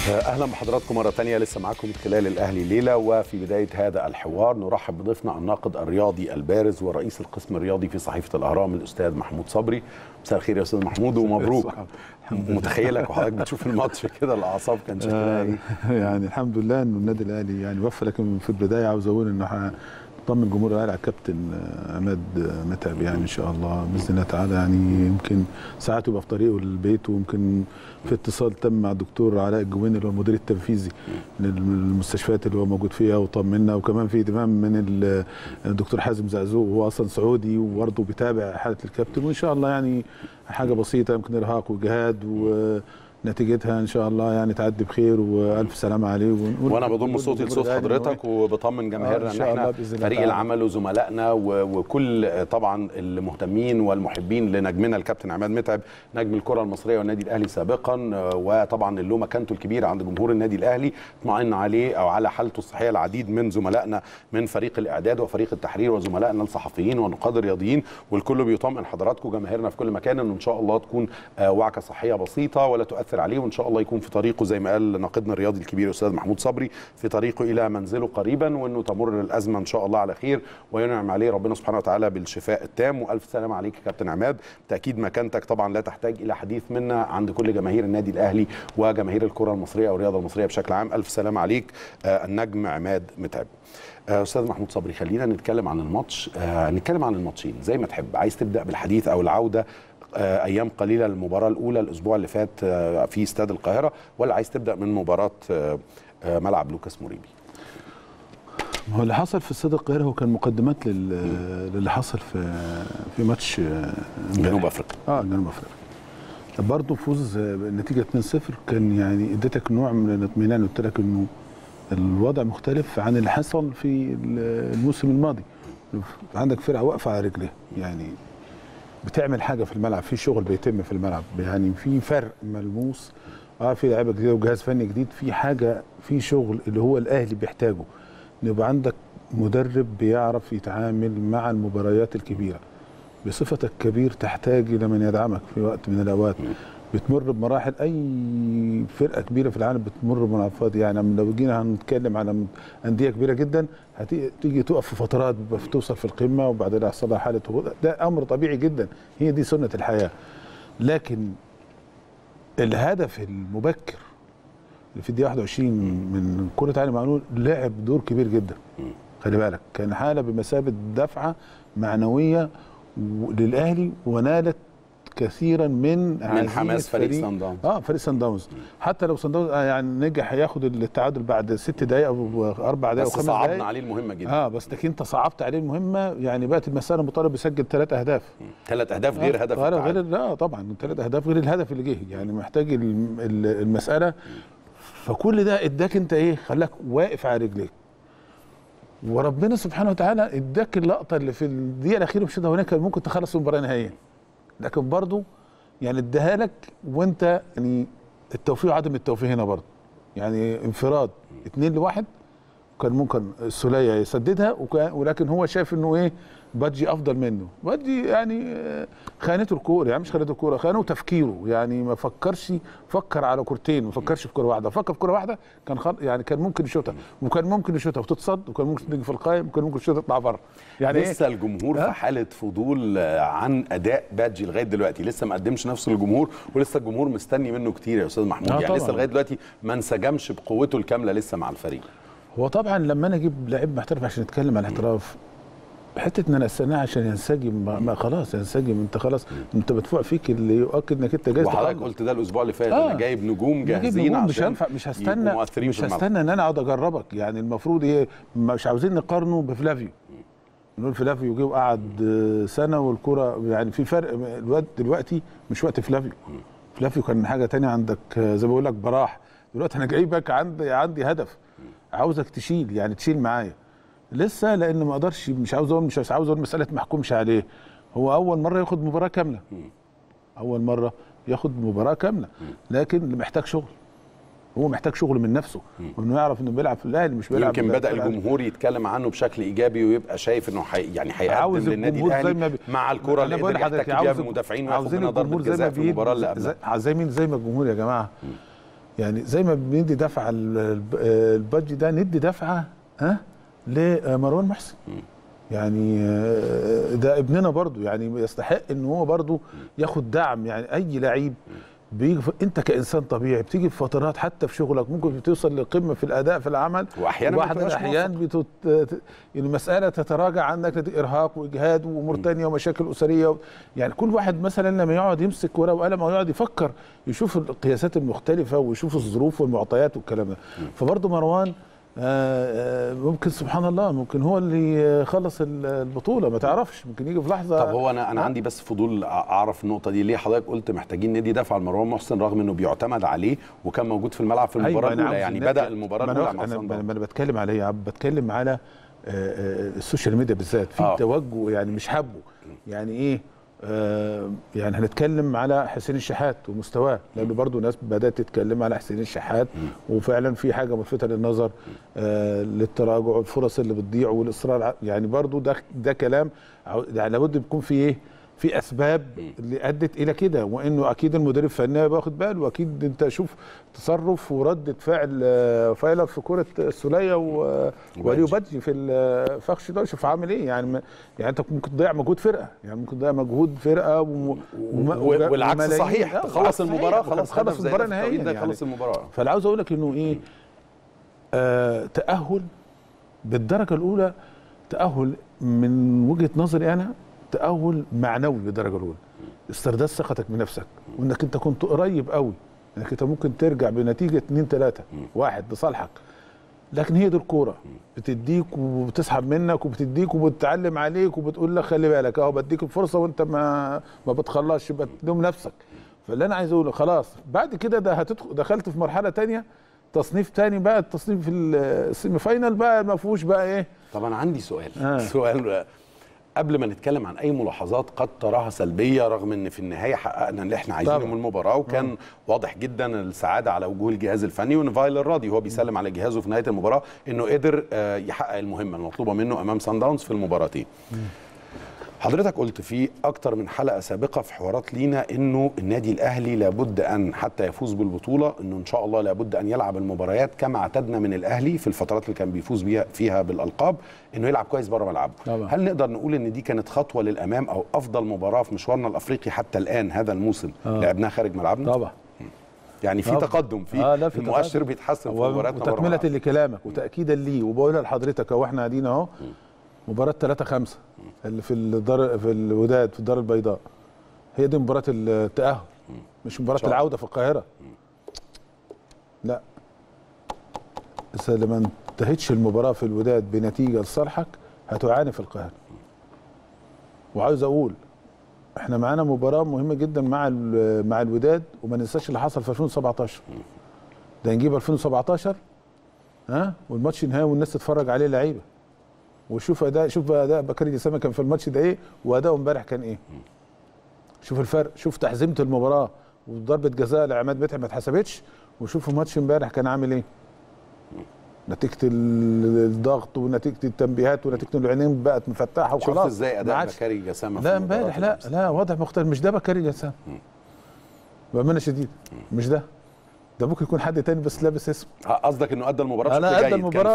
اهلا بحضراتكم مره ثانيه، لسه معاكم من خلال الاهلي ليله. وفي بدايه هذا الحوار نرحب بضيفنا الناقد الرياضي البارز ورئيس القسم الرياضي في صحيفه الاهرام الاستاذ محمود صبري. مساء الخير يا استاذ محمود ومبروك. متخيلك وحضرتك بتشوف الماتش كده الاعصاب كان شكلها ايه؟ يعني الحمد لله انه النادي الاهلي يعني وفى، لكن في البدايه عاوز اقول انه طمن جمهور الاهلي على الكابتن عماد متعب، يعني ان شاء الله باذن الله تعالى. يعني يمكن ساعات يبقى في طريقه للبيت، ويمكن في اتصال تم مع الدكتور علاء الجويني اللي هو المدير التنفيذي للمستشفيات اللي هو موجود فيها، وطمنا. وكمان في اهتمام من الدكتور حازم زعزوق، وهو اصلا سعودي وبرضه بيتابع حاله الكابتن. وان شاء الله يعني حاجه بسيطه، يمكن ارهاق وجهاد نتيجتها ان شاء الله يعني تعدي بخير والف سلامه عليه. وانا بضم صوتي لصوت حضرتك وبطمن جماهيرنا ان احنا فريق العمل وزملائنا وكل طبعا المهتمين والمحبين لنجمنا الكابتن عماد متعب، نجم الكره المصريه والنادي الاهلي سابقا، وطبعا اللي له مكانته الكبيره عند جمهور النادي الاهلي. اطمئن عليه او على حالته الصحيه العديد من زملائنا من فريق الاعداد وفريق التحرير وزملائنا الصحفيين والنقاد الرياضيين، والكل بيطمئن حضراتكم جماهيرنا في كل مكان ان شاء الله تكون وعكه صحيه بسيطه ولا تؤثر عليه، وان شاء الله يكون في طريقه زي ما قال ناقدنا الرياضي الكبير استاذ محمود صبري في طريقه الى منزله قريبا، وانه تمر الازمه ان شاء الله على خير وينعم عليه ربنا سبحانه وتعالى بالشفاء التام. والف سلامه عليك يا كابتن عماد. بالتاكيد مكانتك طبعا لا تحتاج الى حديث منا عند كل جماهير النادي الاهلي وجماهير الكره المصريه والرياضه المصريه بشكل عام. الف سلامه عليك النجم عماد متعب. استاذ محمود صبري، خلينا نتكلم عن الماتش، نتكلم عن الماتشين زي ما تحب. عايز تبدا بالحديث او العوده ايام قليله للمباراه الاولى الاسبوع اللي فات في استاد القاهره، ولا عايز تبدا من مباراه ملعب لوكاس موريبي؟ هو اللي حصل في استاد القاهره هو كان مقدمات للي حصل في ماتش جنوب افريقيا. جنوب افريقيا برضه فوز النتيجه 2-0 كان يعني اديتك نوع من الاطمئنان، قلت لك انه الوضع مختلف عن اللي حصل في الموسم الماضي. عندك فرقه واقفه على رجليها، يعني بتعمل حاجه في الملعب، في شغل بيتم في الملعب، يعني في فرق ملموس. في لعيبه جديده وجهاز فني جديد، في حاجه، في شغل اللي هو الاهلي بيحتاجه. يبقى عندك مدرب بيعرف يتعامل مع المباريات الكبيره. بصفتك كبير تحتاج الى من يدعمك في وقت من الاوقات. بتمر بمراحل، اي فرقه كبيره في العالم بتمر بمنافسات. يعني لو جينا هنتكلم على انديه كبيره جدا هتيجي تقف في فترات توصل في القمه وبعدين يحصل لها حاله هبوط، ده امر طبيعي جدا، هي دي سنه الحياه. لكن الهدف المبكر اللي في الدقيقه 21 من كره علي معلول لعب دور كبير جدا. خلي بالك كان حاله بمثابه دفعه معنويه للاهلي، ونالت كثيرا من حماس فريق سان داونز. فريق سان داونز، حتى لو سان داونز يعني نجح ياخد التعادل بعد 6 دقائق او 4 دقائق او 5 دقائق، بس صعبنا عليه المهمه جدا. بس لكن انت صعبت عليه المهمه، يعني بقت المساله مطالب بيسجل 3 اهداف. 3 اهداف غير هدف غير لا طبعا 3 اهداف غير الهدف اللي جه، يعني محتاج المساله. فكل ده اداك انت ايه، خلاك واقف على رجليك. وربنا سبحانه وتعالى اداك اللقطه اللي في الدقيقه الاخيره في الشوط الاولاني كان ممكن تخلص المباراه نهائيا، لكن برضه يعني اداها لك وانت يعني التوفيق وعدم التوفيق هنا برضه. يعني انفراد 2-1 كان ممكن السوليه يسددها، ولكن هو شايف انه ايه، بادجي افضل منه. بادجي يعني خانته الكوره، يعني مش خانته الكوره، خانه تفكيره. يعني ما فكرش، فكر على كورتين، ما فكرش في كوره واحده. فكر في كوره واحده كان يعني كان ممكن يشوطها، وكان ممكن يشوطها وتتصد، وكان ممكن تيجي في القائم، وكان ممكن الشوط يطلع بره. يعني لسه الجمهور في حاله فضول عن اداء بادجي لغايه دلوقتي، لسه ما قدمش نفسه للجمهور، ولسه الجمهور مستني منه كتير يا استاذ محمود. يعني لسه لغايه دلوقتي ما انسجمش بقوته الكامله لسه مع الفريق. هو طبعا لما انا اجيب لعيب محترف عشان نتكلم عن الاحتراف، حته ان انا استناه عشان ينسجم، ما خلاص ينسجم، انت خلاص انت مدفوع فيك اللي يؤكد انك انت جاهز. وحضرتك قلت ده الاسبوع اللي فات، انا جايب نجوم جاهزين عشان مش هستنى ان انا اقعد اجربك. يعني المفروض ايه، مش عاوزين نقارنه بفلافيو، نقول فلافيو جه وقعد سنه والكره، يعني في فرق. الوقت دلوقتي مش وقت فلافيو. فلافيو كان حاجه ثانيه، عندك زي ما بقول لك براح. دلوقتي انا جايبك عندي هدف، عاوزك تشيل، يعني تشيل معايا لسه، لان ما اقدرش، مش عاوز اقول مساله ما احكمش عليه. هو اول مره ياخد مباراه كامله، اول مره ياخد مباراه كامله، لكن محتاج شغل. هو محتاج شغل من نفسه، وانه يعرف انه بيلعب في الاهلي، مش بيلعب. يمكن بدا الجمهور يتكلم عنه بشكل ايجابي، ويبقى شايف انه يعني هيقدم للنادي الاهلي مع الكره اللي قدر يحتك بيها بمدافعين وياخد منها ضربه جزاء في المباراه اللي قبلها. زي ما الجمهور يا جماعه يعني زي ما بندي دفعه البادجي ده ندي دفعه لمروان محسن. يعني ده ابننا برضو، يعني يستحق ان هو برضو ياخد دعم. يعني اي لعيب بيجي انت كانسان طبيعي بتيجي في فترات حتى في شغلك ممكن توصل لقمه في الاداء في العمل، واحيانا بعض الاحيان المساله تتراجع عنك نتيجه ارهاق واجهاد وامور ثانيه ومشاكل اسريه. يعني كل واحد مثلا لما يقعد يمسك ورقه وقلم او يقعد يفكر يشوف القياسات المختلفه ويشوف الظروف والمعطيات والكلام ده. فبرضه مروان ممكن سبحان الله ممكن هو اللي خلص البطوله، ما تعرفش، ممكن يجي في لحظه. طب هو انا عندي بس فضول اعرف النقطه دي، ليه حضرتك قلت محتاجين ندي دفعه لمروان محسن رغم انه بيعتمد عليه وكان موجود في الملعب في المباراه الاولى؟ يعني بدا المباراه الاولى مع صن داونز. انا بتكلم على ايه؟ بتكلم على السوشيال ميديا بالذات في توجه يعني مش حابه. يعني ايه؟ يعني هنتكلم على حسين الشحات ومستواه، لانه برضو ناس بدات تتكلم على حسين الشحات وفعلا في حاجه ملفته للنظر للتراجع والفرص اللي بتضيع والاصرار. يعني برضو ده كلام يعني لابد يكون في ايه؟ في اسباب اللي ادت الى كده، وانه اكيد المدير الفني باخد باله، واكيد انت شوف تصرف وردة فعل فايلر في كره السوليه وليو بادجي في فخش ده، شوف عامل ايه. يعني انت ممكن تضيع مجهود فرقه، يعني ممكن تضيع مجهود فرقه والعكس صحيح، تخلص المباراه خلص المباراه نهائيا يعني. خلص المباراه. فاللي عاوز اقول لك انه ايه، تاهل بالدرجه الاولى، تاهل من وجهه نظري انا تأهل معنوي بالدرجة الأولى، استرداد ثقتك بنفسك، وإنك أنت كنت قريب قوي إنك أنت ممكن ترجع بنتيجة 2-3-1 لصالحك. لكن هي دي الكورة، بتديك وبتسحب منك وبتديك وبتعلم عليك وبتقول لك خلي بالك أهو بديك الفرصة وأنت ما بتخلصش، بتلوم نفسك. فاللي أنا عايز أقوله خلاص بعد كده ده دخلت في مرحلة تانية، تصنيف تاني بقى، التصنيف في السيمي فاينال بقى ما فيهوش بقى إيه. طبعا عندي سؤال قبل ما نتكلم عن اي ملاحظات قد تراها سلبيه، رغم ان في النهايه حققنا اللي احنا عايزينه من المباراه، وكان واضح جدا السعاده على وجوه الجهاز الفني، وان فايلر راضي هو بيسلم على جهازه في نهايه المباراه انه قدر يحقق المهمه المطلوبه منه امام صن داونز في المباراتين. حضرتك قلت في اكتر من حلقه سابقه في حوارات لينا انه النادي الاهلي لابد ان حتى يفوز بالبطوله انه ان شاء الله لابد ان يلعب المباريات كما اعتدنا من الاهلي في الفترات اللي كان بيفوز فيها بالالقاب، انه يلعب كويس بره ملعبه. هل نقدر نقول ان دي كانت خطوه للامام او افضل مباراه في مشوارنا الافريقي حتى الان هذا الموسم لعبناها خارج ملعبنا؟ طبعا. يعني في تقدم في المؤشر بيتحسن في مبارياتنا بره ملعبنا. وتكمله لكلامك وتاكيدا ليه، وبقولها لحضرتك اهو احنا قاعدين اهو، مباراة 3-5 اللي في الوداد في الدار البيضاء هي دي مباراة التأهل، مش مباراة العودة في القاهرة. لا، إذا لما انتهتش المباراة في الوداد بنتيجة لصالحك هتعاني في القاهرة. وعاوز أقول احنا معانا مباراة مهمة جدا مع الوداد، وما ننساش اللي حصل في 2017. ده نجيب 2017 والماتش نهائي والناس تتفرج عليه لعيبة، وشوف اداء بكري جسامه كان في الماتش ده ايه، واداؤه امبارح كان ايه. شوف الفرق، شوف تحزيمه المباراه وضربه جزاء لعماد متعب ما اتحسبتش، وشوف الماتش امبارح كان عامل ايه. نتيجه الضغط ونتيجه التنبيهات ونتيجه العينين بقت مفتحه وخلاص. شفت ازاي اداء بكري جسامه؟ لا امبارح لا وضع مختلف، مش ده بكري جسامه بامانه شديده، مش ده ممكن يكون حد تاني بس لابس اسم. قصدك انه ادى المباراه بشكل جيد؟ ادى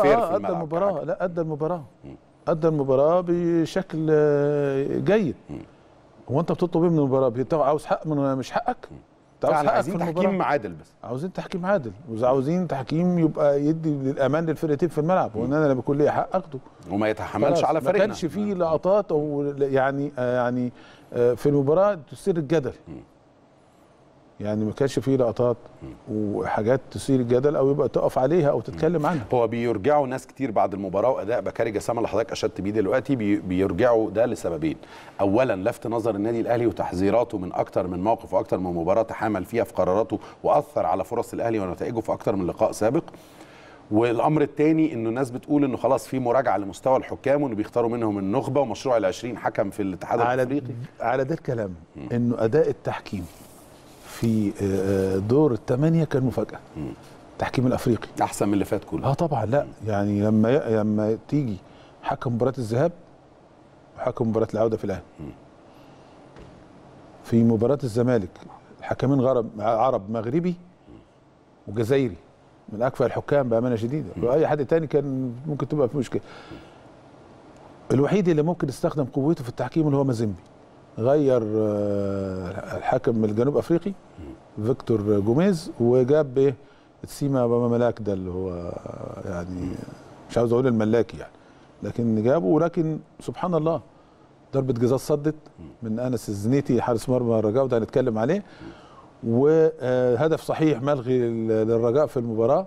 المباراه بشكل جيد. هو انت بتطلب ايه من المباراه؟ عاوز حق من مش حقك؟ عايزين تحكيم عادل، بس عاوزين تحكيم عادل، وعاوزين تحكيم يبقى يدي للامان للفرقتين في الملعب، وان انا لما بيكون لي حق اخده وما يتحملش على فريقنا. ما كانش فيه لقطات او يعني في المباراه تثير الجدل. يعني ما كانش فيه لقطات وحاجات تثير الجدل او يبقى تقف عليها او تتكلم عنها. هو بيرجعوا ناس كتير بعد المباراه واداء بكري جسامه اللي حضرتك اشدت بيه دلوقتي، بيرجعوا ده لسببين. اولا لفت نظر النادي الاهلي وتحذيراته من اكتر من موقف واكتر من مباراه تحامل فيها في قراراته واثر على فرص الاهلي ونتائجه في اكتر من لقاء سابق. والامر الثاني انه الناس بتقول انه خلاص في مراجعه لمستوى الحكام وانه بيختاروا منهم النخبه ومشروع ال20 حكم في الاتحاد الافريقي. على ده الكلام انه اداء التحكيم في دور الثمانية كان مفاجأة. التحكيم الأفريقي أحسن من اللي فات كله. طبعا. لا يعني لما تيجي حكم مباراة الذهاب وحكم مباراة العودة في الأهلي، في مباراة الزمالك الحكمين عرب مغربي وجزائري من اكفأ الحكام بامانه شديده، واي حد تاني كان ممكن تبقى في مشكله. الوحيد اللي ممكن يستخدم قوته في التحكيم اللي هو مازيمبي، غير الحكم الجنوب افريقي فيكتور جوميز وجاب ايه تسيما بابا ملاك ده اللي هو يعني مش عاوز اقول الملاكي يعني، لكن جابه. ولكن سبحان الله ضربه جزاء صدت من انس الزنيتي حارس مرمى الرجاء، وده هنتكلم عليه، وهدف صحيح ملغي للرجاء في المباراه،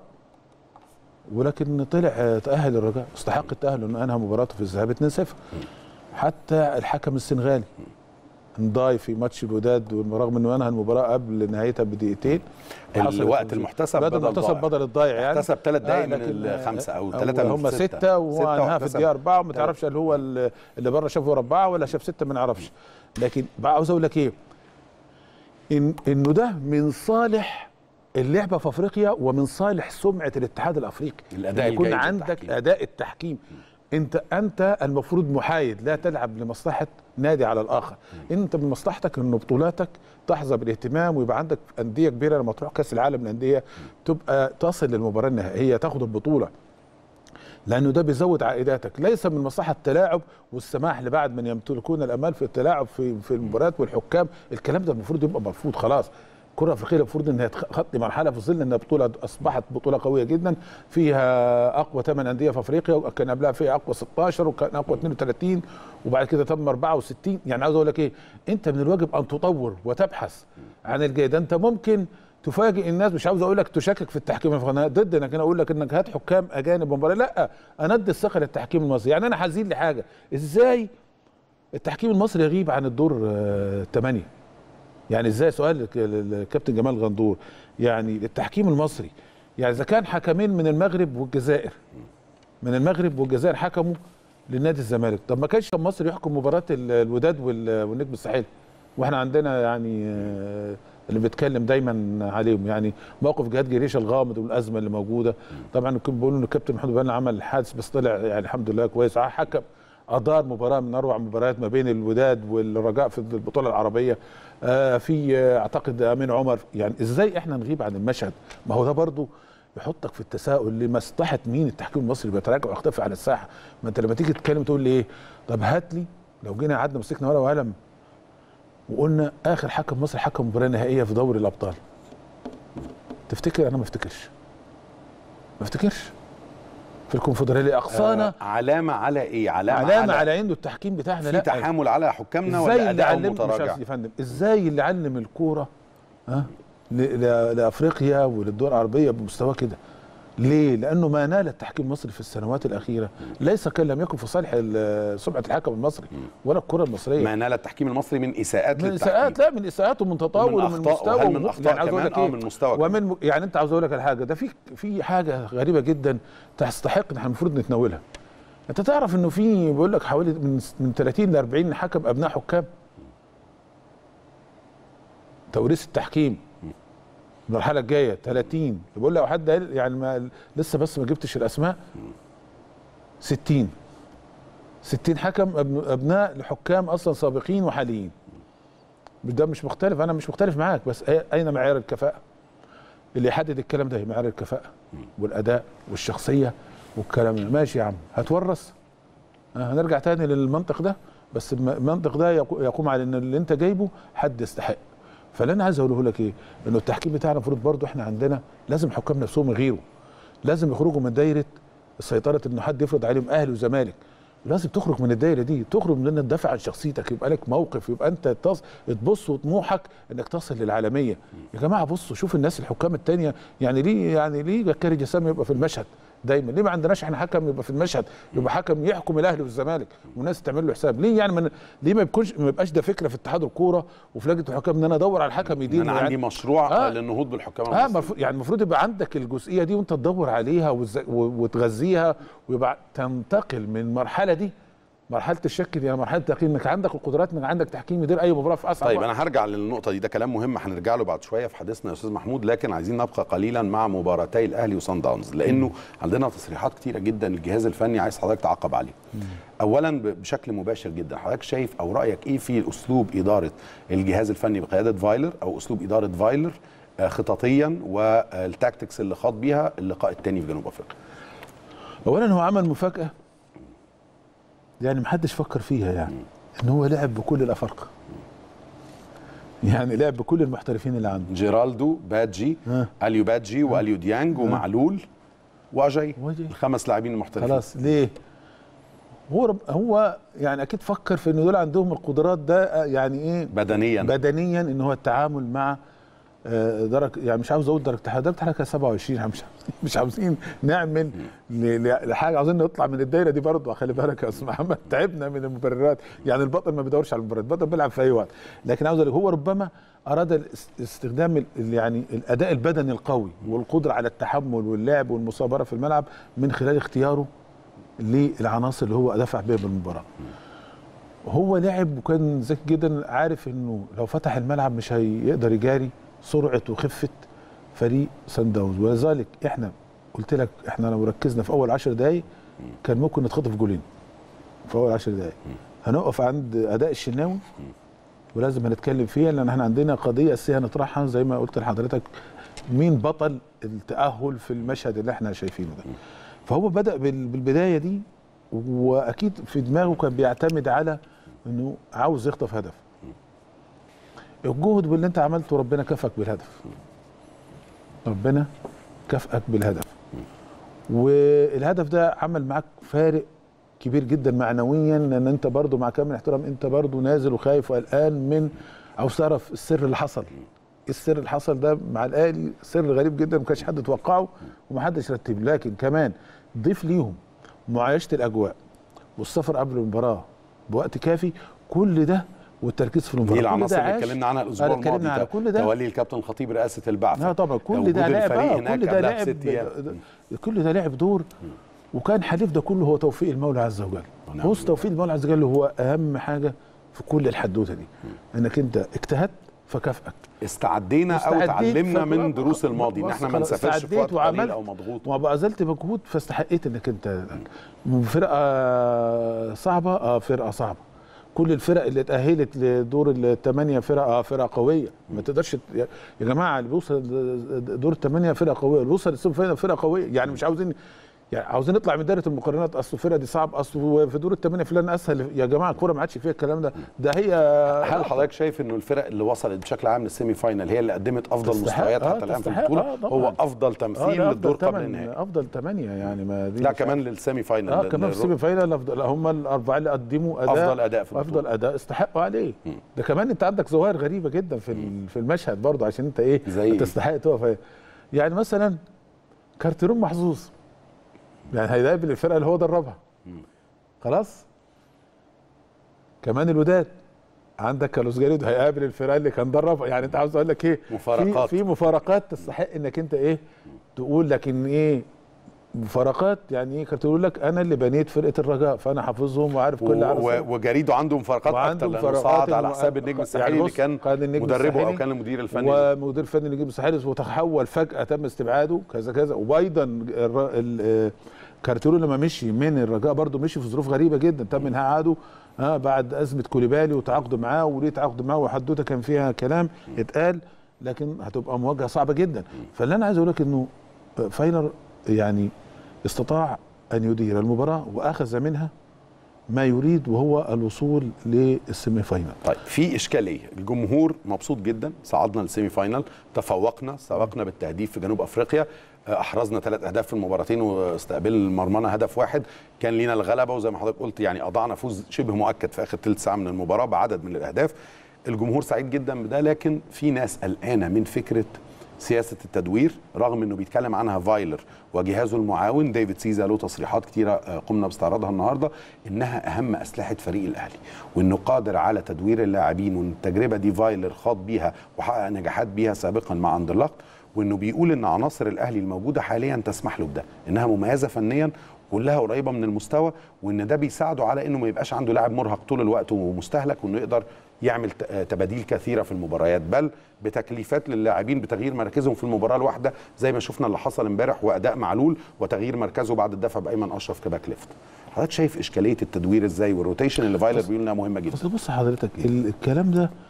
ولكن طلع تأهل الرجاء، استحق التأهل انه انهى مباراته في الذهاب 2-0. حتى الحكم السنغالي انضاي في ماتش الوداد، ورغم انه انهى المباراه قبل نهايتها بدقيقتين، الوقت المحتسب بدل الضايع يعني احتسب 3 دقائق من الخمسه او 3 من هم 6 وانهى في الدقيقه 4، وما تعرفش هل هو اللي بره شافه 4 ولا شاف 6 ما نعرفش. لكن عاوز اقول لك ايه، انه ده من صالح اللعبه في افريقيا ومن صالح سمعه الاتحاد الافريقي، الاداء يكون عندك اداء التحكيم. انت المفروض محايد، لا تلعب لمصلحه نادي على الاخر، انت من مصلحتك ان بطولاتك تحظى بالاهتمام، ويبقى عندك انديه كبيره لما تروح كاس العالم للانديه تبقى تصل للمباراه النهائيه تاخد البطوله، لانه ده بيزود عائداتك. ليس من مصلحه التلاعب والسماح لبعض من يمتلكون الامال في التلاعب في المباريات والحكام، الكلام ده المفروض يبقى مرفوض خلاص. الكره الافريقيه المفروض انها تخطي مرحله في ظل انها بطوله اصبحت بطوله قويه جدا، فيها اقوى 8 انديه في افريقيا، وكان قبلها فيها اقوى 16 وكان اقوى 32 وبعد كده تم 64. يعني عاوز اقول لك ايه، انت من الواجب ان تطور وتبحث عن الجيد. انت ممكن تفاجئ الناس، مش عاوز اقول لك تشكك في التحكيم، انا ضد انك انا اقول لك انك هات حكام اجانب مباراه، لا، انا ادي الثقه للتحكيم المصري. يعني انا حزين لحاجه، ازاي التحكيم المصري يغيب عن الدور 8؟ يعني ازاي، سؤال الكابتن جمال غندور، يعني التحكيم المصري، يعني اذا كان حكمين من المغرب والجزائر حكموا للنادي الزمالك، طب ما كانش مصر يحكم مباراه الوداد والنجم الساحلي، واحنا عندنا يعني اللي بيتكلم دايما عليهم، يعني موقف جهاد جريشه الغامض والازمه اللي موجوده. طبعا كانوا بيقولوا ان الكابتن محمود بن عمل حادث، بس طلع يعني الحمد لله كويس، حكم ادار مباراه من اروع مباريات ما بين الوداد والرجاء في البطوله العربيه. في اعتقد امين عمر. يعني ازاي احنا نغيب عن المشهد؟ ما هو ده برضو يحطك في التساؤل، لمصلحه مين التحكيم المصري بيتراجع ويختفي عن الساحه؟ ما انت لما تيجي تتكلم تقول لي ايه، طب هات لي، لو جينا قعدنا مسكنا ورقه وقلم وقلنا اخر حكم مصري حكم مباراه نهائيه في دوري الابطال، تفتكر؟ انا ما افتكرش في الكونفدراليه اقصانا. علامه على ايه؟ علامه على انه التحكيم بتاعنا في تحامل على حكامنا ولا اداء متراجع؟ يا فندم، ازاي اللي علم الكوره لافريقيا وللدول العربيه بمستوى كده؟ ليه؟ لانه ما نال التحكيم المصري في السنوات الاخيره ليس كان لم يكن في صالح سمعه الحكم المصري ولا الكره المصريه. ما نال التحكيم المصري من اساءات للتحكيم، لا من اساءات ومن تطاول ومن مستوى ومن اخطاء يعني كمان من مستوى ومن يعني انت عاوز اقول لك الحاجه ده، في حاجه غريبه جدا تستحق ان احنا المفروض نتناولها. انت تعرف انه في بيقول لك حوالي من 30 ل 40 حكم ابناء حكام، توريث التحكيم المرحله الجايه 30. بقول لو حد يعني لسه بس ما جبتش الاسماء، 60 حكم ابناء لحكام اصلا سابقين وحاليين. ده مش مختلف، انا مش مختلف معاك، بس اين معيار الكفاءه؟ اللي يحدد الكلام ده معيار الكفاءه والاداء والشخصيه والكلام ده. ماشي يا عم، هتورث، هنرجع تاني للمنطق ده، بس المنطق ده يقوم على ان اللي انت جايبه حد يستحق. فاللي انا عايز اقوله لك ايه، انه التحكيم بتاعنا المفروض برضه احنا عندنا لازم حكام نفسهم يغيروا، لازم يخرجوا من دايره سيطره انه حد يفرض عليهم اهلي وزمالك. لازم تخرج من الدايره دي، تخرج من ان تدافع عن شخصيتك، يبقى لك موقف، يبقى انت تبص وطموحك انك تصل للعالميه. يا جماعه بصوا، شوف الناس الحكام الثانيه، يعني ليه بكاري جسام يبقى في المشهد دايما؟ ليه ما عندناش احنا حكم يبقى في المشهد، يبقى حكم يحكم الاهلي والزمالك والناس تعمل له حساب؟ ليه يعني ليه ما يبقاش ده فكره في اتحاد الكوره وفي لجنه الحكام ان انا ادور على الحكم يدير؟ انا عندي مشروع للنهوض بالحكام يعني المفروض يبقى عندك الجزئيه دي وانت تدور عليها وتغذيها، ويبقى تنتقل من المرحله دي مرحله الشك دي مرحله التقييم، انك عندك القدرات، انك عندك تحكيم يدير اي مباراه في اسرع. طيب انا هرجع للنقطه دي، ده كلام مهم هنرجع له بعد شويه في حديثنا يا استاذ محمود، لكن عايزين نبقى قليلا مع مباراتي الاهلي وصن داونز، لانه عندنا تصريحات كتيره جدا الجهاز الفني عايز حضرتك تعقب عليه. اولا بشكل مباشر جدا، حضرتك شايف او رايك ايه في اسلوب اداره الجهاز الفني بقياده فايلر او اسلوب اداره فايلر خططيا والتاكتكس اللي خاض بيها اللقاء الثاني في جنوب افريقيا؟ اولا هو عمل مفاجاه يعني محدش فكر فيها، يعني ان هو لعب بكل الافارقه، يعني لعب بكل المحترفين اللي عنده، جيرالدو، بادجي، اليو بادجي واليو ديانج ومعلول واجاي، الخمس لاعبين المحترفين. خلاص ليه؟ هو يعني اكيد فكر في ان دول عندهم القدرات ده، يعني ايه بدنيا ان هو التعامل مع درجه، يعني مش عاوز اقول درجه حراره 27، مش عاوزين نعمل لحاجه، عاوزين نطلع من الدايره دي برضه. خلي بالك يا استاذ محمد، تعبنا من المبررات، يعني البطل ما بيدورش على المبررات، البطل بيلعب في اي وقت. لكن عاوز اقول هو ربما اراد استخدام يعني الاداء البدني القوي والقدره على التحمل واللعب والمصابره في الملعب من خلال اختياره للعناصر اللي هو دفع بيها بالمباراه. هو لعب وكان ذكي جدا، عارف انه لو فتح الملعب مش هيقدر يجاري سرعه وخفه فريق سان داونز، ولذلك احنا قلت لك احنا لو ركزنا في اول 10 دقائق كان ممكن نتخطف جولين في اول 10 دقائق. هنقف عند اداء الشناوي ولازم هنتكلم فيها، لان احنا عندنا قضيه اساسيه هنطرحها زي ما قلت لحضرتك، مين بطل التاهل في المشهد اللي احنا شايفينه ده. فهو بدا بالبدايه دي، واكيد في دماغه كان بيعتمد على انه عاوز يخطف هدف. الجهد باللي انت عملته ربنا كافئك بالهدف، ربنا كافئك بالهدف، والهدف ده عمل معاك فارق كبير جدا معنويا، لان انت برضو مع كامل احترام انت برضو نازل وخايف وقلقان من، عاوز تعرف السر اللي حصل. السر اللي حصل ده مع الاهلي سر غريب جدا، ما كانش حد يتوقعه ومحدش رتب، لكن كمان ضيف ليهم معايشه الاجواء والسفر قبل المباراه بوقت كافي، كل ده والتركيز في المباراه، دي العناصر اللي اتكلمنا عنها الاسبوع الماضي، كل ده تولي الكابتن الخطيب رئاسه البعثه. طبعا كل ده لعب، كل ده لعب دور، وكان حليف ده كله هو توفيق المولى عز وجل. بص، توفيق المولى عز وجل هو اهم حاجه في كل الحدوته دي، انك انت اجتهدت فكافئك، استعدينا او تعلمنا من دروس الماضي ان احنا ما نسافرش في وقت قليل او مضغوط، وبذلت مجهود فاستحقيت انك انت. فرقه صعبه، فرقه صعبه، كل الفرق اللي اتأهلت لدور الثمانية فرقة قوية، ما تقدرش يا جماعة اللي بيوصل دور الثمانية فرقة قوية، اللي بيوصل السيمي فاينال فرقة قوية، يعني مش عاوزين، يعني عاوزين نطلع من دايرة المقارنات، اصل الفرقة دي صعب، اصل في دور الثمانية فلان اسهل. يا جماعة الكورة ما عادش فيها الكلام ده، ده هي. هل حضرتك شايف انه الفرق اللي وصلت بشكل عام للسيمي فاينال هي اللي قدمت افضل مستويات حتى الان في البطولة؟ هو افضل تمثيل للدور قبل النهائي، افضل 8 يعني، ما دي لا كمان للسيمي فاينال، كمان في السيمي فاينال هم الاربعه اللي قدموا افضل اداء في البطولة، افضل اداء استحقوا عليه. ده كمان انت عندك ظواهر غريبة جدا في المشهد برضه، عشان انت ايه تستحق تقف. يعني مثلا كارتيرون محظوظ، يعني هيقابل الفرقه اللي هو دربها خلاص. كمان الوداد عندك كارلوس جاريدو هيقابل الفرقه اللي كان دربها، يعني انت عاوز اقول لك ايه، في مفارقات تستحق انك انت ايه تقول، لكن ايه مفارقات يعني ايه، كانت تقول لك انا اللي بنيت فرقه الرجاء فانا حافظهم وعارف كل وجاريدو عنده مفارقات اكتر لانه صعد على حساب النجم الساحلي اللي كان مدربه او كان المدير الفني، ومدير فني النجم الساحلي وتحول فجاه تم استبعاده كذا كذا. وايضا كارتيرون لما مشي من الرجاء برضه مشي في ظروف غريبه جدا، تم انعقاده بعد ازمه كوليبالي وتعاقده معاه، وليه تعاقده معاه وحدوته كان فيها كلام اتقال، لكن هتبقى مواجهه صعبه جدا. فاللي انا عايز اقول لك انه فايلر يعني استطاع ان يدير المباراه واخذ منها ما يريد، وهو الوصول للسيمي فاينال. طيب في اشكاليه، الجمهور مبسوط جدا، صعدنا للسيمي فاينال، تفوقنا، سبقنا بالتهديف في جنوب افريقيا، احرزنا 3 اهداف في المباراتين واستقبل مرمانا هدف واحد، كان لينا الغلبه، وزي ما حضرتك قلت يعني اضعنا فوز شبه مؤكد في اخر ثلث ساعه من المباراه بعدد من الاهداف. الجمهور سعيد جدا بده، لكن في ناس قلقانه من فكره سياسه التدوير، رغم انه بيتكلم عنها فايلر وجهازه المعاون ديفيد سيزا، له تصريحات كتيره قمنا باستعراضها النهارده، انها اهم اسلحه فريق الاهلي، وانه قادر على تدوير اللاعبين، وان التجربه دي فايلر خاض بيها وحقق نجاحات بيها سابقا مع اندرلخت، وانه بيقول ان عناصر الاهلي الموجوده حاليا تسمح له بده، انها مميزه فنيا كلها قريبه من المستوى، وان ده بيساعده على انه ما يبقاش عنده لاعب مرهق طول الوقت ومستهلك، وانه يقدر يعمل تباديل كثيره في المباريات، بل بتكليفات للاعبين بتغيير مراكزهم في المباراه الواحده، زي ما شفنا اللي حصل امبارح، واداء معلول وتغيير مركزه بعد الدفع بايمن اشرف كباك ليفت. حضرتك شايف اشكاليه التدوير ازاي، والروتيشن اللي فايلر بيقول انها مهمه جدا؟ بص حضرتك الكلام ده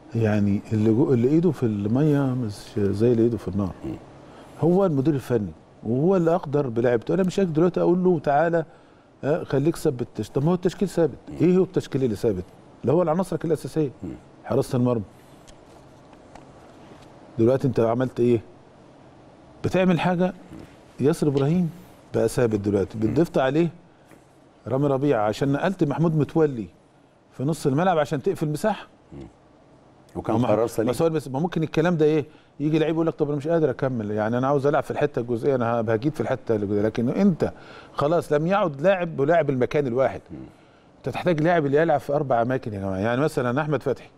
يعني اللي ايده في الميه مش زي اللي ايده في النار. هو المدير الفني وهو اللي اقدر بلعبته. انا مش هاجي دلوقتي اقول له تعالى خليك ثبت التشكيل. طب ما هو التشكيل ثابت. ايه هو التشكيل اللي ثابت؟ اللي هو عناصرك الاساسيه، حراسه المرمى. دلوقتي انت عملت ايه؟ بتعمل حاجه. ياسر ابراهيم بقى ثابت دلوقتي، بتضيفت عليه رامي ربيعه عشان نقلت محمود متولي في نص الملعب عشان تقفل مساحه. وكان قرار سليم. بس ما ممكن الكلام ده ايه؟ يجي لعيب يقول لك طب انا مش قادر اكمل، يعني انا عاوز العب في الحته الجزئيه، انا هجيد في الحته الجزئيه، لكن انت خلاص لم يعد لاعب ولاعب المكان الواحد. انت تحتاج لاعب اللي يلعب في 4 اماكن يا جماعه. يعني مثلا احمد فتحي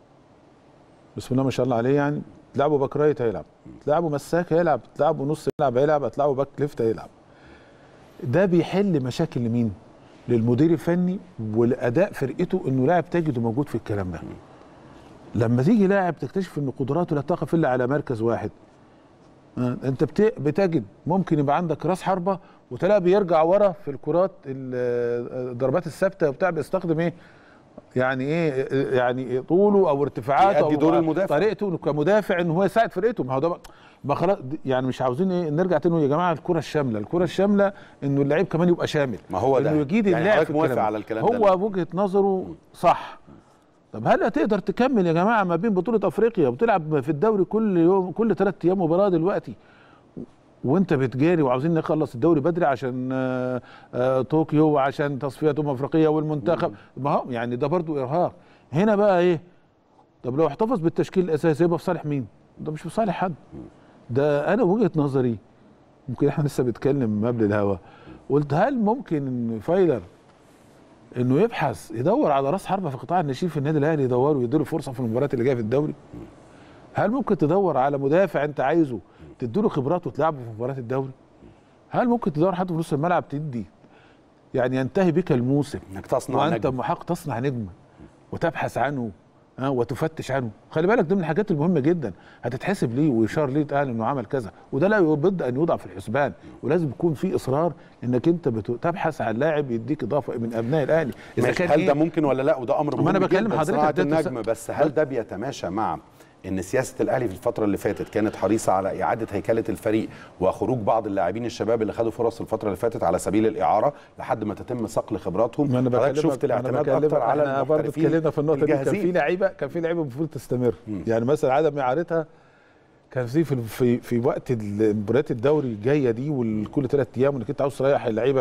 بسم الله ما شاء الله عليه، يعني تلعبه باك رايت هيلعب، تلعبه مساك هيلعب، تلعبه نص ملعب هيلعب، تلعبه باك ليفت هيلعب. ده بيحل مشاكل لمين؟ للمدير الفني والاداء فرقته، انه لاعب تجده موجود في الكلام ده. لما تيجي لاعب تكتشف ان قدراته لا تقف الا على مركز واحد، انت بتجد ممكن يبقى عندك راس حربه وتلاقيه بيرجع ورا في الكرات الضربات الثابته وبتاع، بيستخدم ايه؟ يعني ايه؟ يعني طوله او ارتفاعاته او دور المدافع، طريقته كمدافع ان هو يساعد فرقته. ما هو ده ما خلاص، يعني مش عاوزين ايه نرجع تاني يا جماعه. الكره الشامله، الكره الشامله انه اللعيب كمان يبقى شامل. ما هو ده انه يجيد يعني اللاعب موافق على الكلام ده. هو وجهه نظره صح. طب هل هتقدر تكمل يا جماعه ما بين بطوله افريقيا وبتلعب في الدوري كل يوم كل 3 ايام مباراه دلوقتي، وانت بتجاري وعاوزين نخلص الدوري بدري عشان طوكيو وعشان تصفيات افريقيا والمنتخب؟ ما هو يعني ده برضو ارهاق. هنا بقى ايه؟ طب لو احتفظ بالتشكيل الاساسي يبقى في صالح مين؟ ده مش في صالح حد. ده انا وجهه نظري، ممكن احنا لسه بنتكلم قبل الهوا، قلت هل ممكن ان فايلر انه يبحث يدور على راس حربه في قطاع الناشئين في النادي الاهلي، يدوره ويديله فرصه في المباريات اللي جايه في الدوري؟ هل ممكن تدور على مدافع انت عايزه تديله خبرات وتلعبه في مباريات الدوري؟ هل ممكن تدور حد في نص الملعب تدي يعني ينتهي بك الموسم انك تصنع وانت محق تصنع نجم وتبحث عنه وتفتش عنه؟ خلي بالك دي من الحاجات المهمه جدا، هتتحسب ليه ويشار ليه قال انه عمل كذا، وده لا يبد ان يوضع في الحسبان، ولازم يكون في اصرار انك انت تبحث عن لاعب يديك اضافه من ابناء الاهلي. اذا كان هل ده ممكن ولا لا؟ وده امر مهم انا بكلم جدا حضرتك النجم. بس هل ده بيتماشى مع ان سياسه الاهلي في الفتره اللي فاتت كانت حريصه على اعاده هيكله الفريق وخروج بعض اللاعبين الشباب اللي خدوا فرص الفتره اللي فاتت على سبيل الاعاره لحد ما تتم صقل خبراتهم؟ حضرتك شفت الاعتماد اكتر على المحترفين. اتكلمنا في النقطه دي، كان في لعيبه المفروض تستمر. يعني مثلا عدم اعارتها كان في وقت مباريات الدوري الجايه دي وكل 3 ايام، انك انت عاوز تريح اللعيبه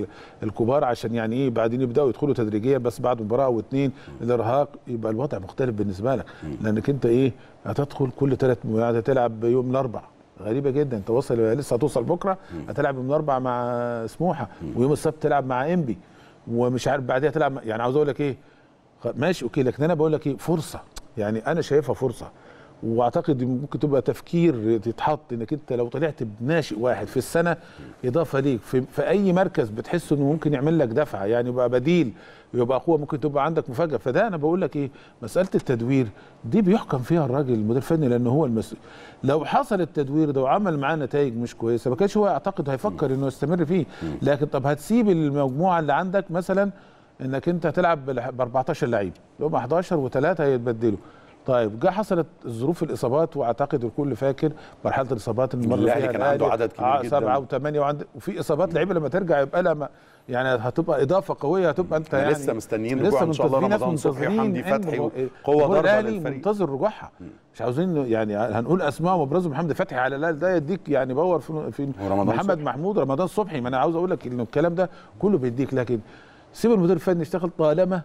الكبار عشان يعني ايه بعدين يبداوا يدخلوا تدريجيا، بس بعد مباراه او 2 الارهاق يبقى الوضع مختلف بالنسبه لك، لانك انت ايه هتدخل كل 3 مباريات، هتلعب يوم الاربعاء. غريبه جدا، انت لسه هتوصل بكره هتلعب يوم الاربعاء مع سموحه، ويوم السبت تلعب مع انبي، ومش عارف بعديها تلعب يعني عاوز اقول لك ايه ماشي اوكي، لكن انا بقول لك ايه فرصه، يعني انا شايفها فرصه. واعتقد ممكن تبقى تفكير تتحط انك انت لو طلعت بناشئ واحد في السنه اضافه ليك في اي مركز بتحس انه ممكن يعمل لك دفعه، يعني يبقى بديل، يبقى اخوه، ممكن تبقى عندك مفاجاه. فده انا بقول لك ايه، مساله التدوير دي بيحكم فيها الراجل المدير الفني لانه هو المسؤول. لو حصل التدوير ده وعمل معاه نتائج مش كويسه ما كانش هو اعتقد هيفكر انه يستمر فيه. لكن طب هتسيب المجموعه اللي عندك مثلا انك انت تلعب ب 14 لعيب، لو 11 و3 هيتبدلوا. طيب جه حصلت ظروف الاصابات، واعتقد الكل فاكر مرحله الاصابات اللي مر فيها كان عنده عدد كبير جدا 7 و8 وفي اصابات لعيبه لما ترجع يبقى لها يعني هتبقى اضافه قويه، هتبقى انت يعني لسه مستنيين رجوع ان شاء الله رمضان صبحي وحمدي فتحي قوه ضربه للفريق، منتظر رجوعها. مش عاوزين يعني هنقول اسماء وابرزهم حمدي فتحي على الاقل، ده يديك يعني باور في محمد محمود رمضان صبحي. ما انا عاوز اقول لك ان الكلام ده كله بيديك، لكن سيب المدير الفني يشتغل طالما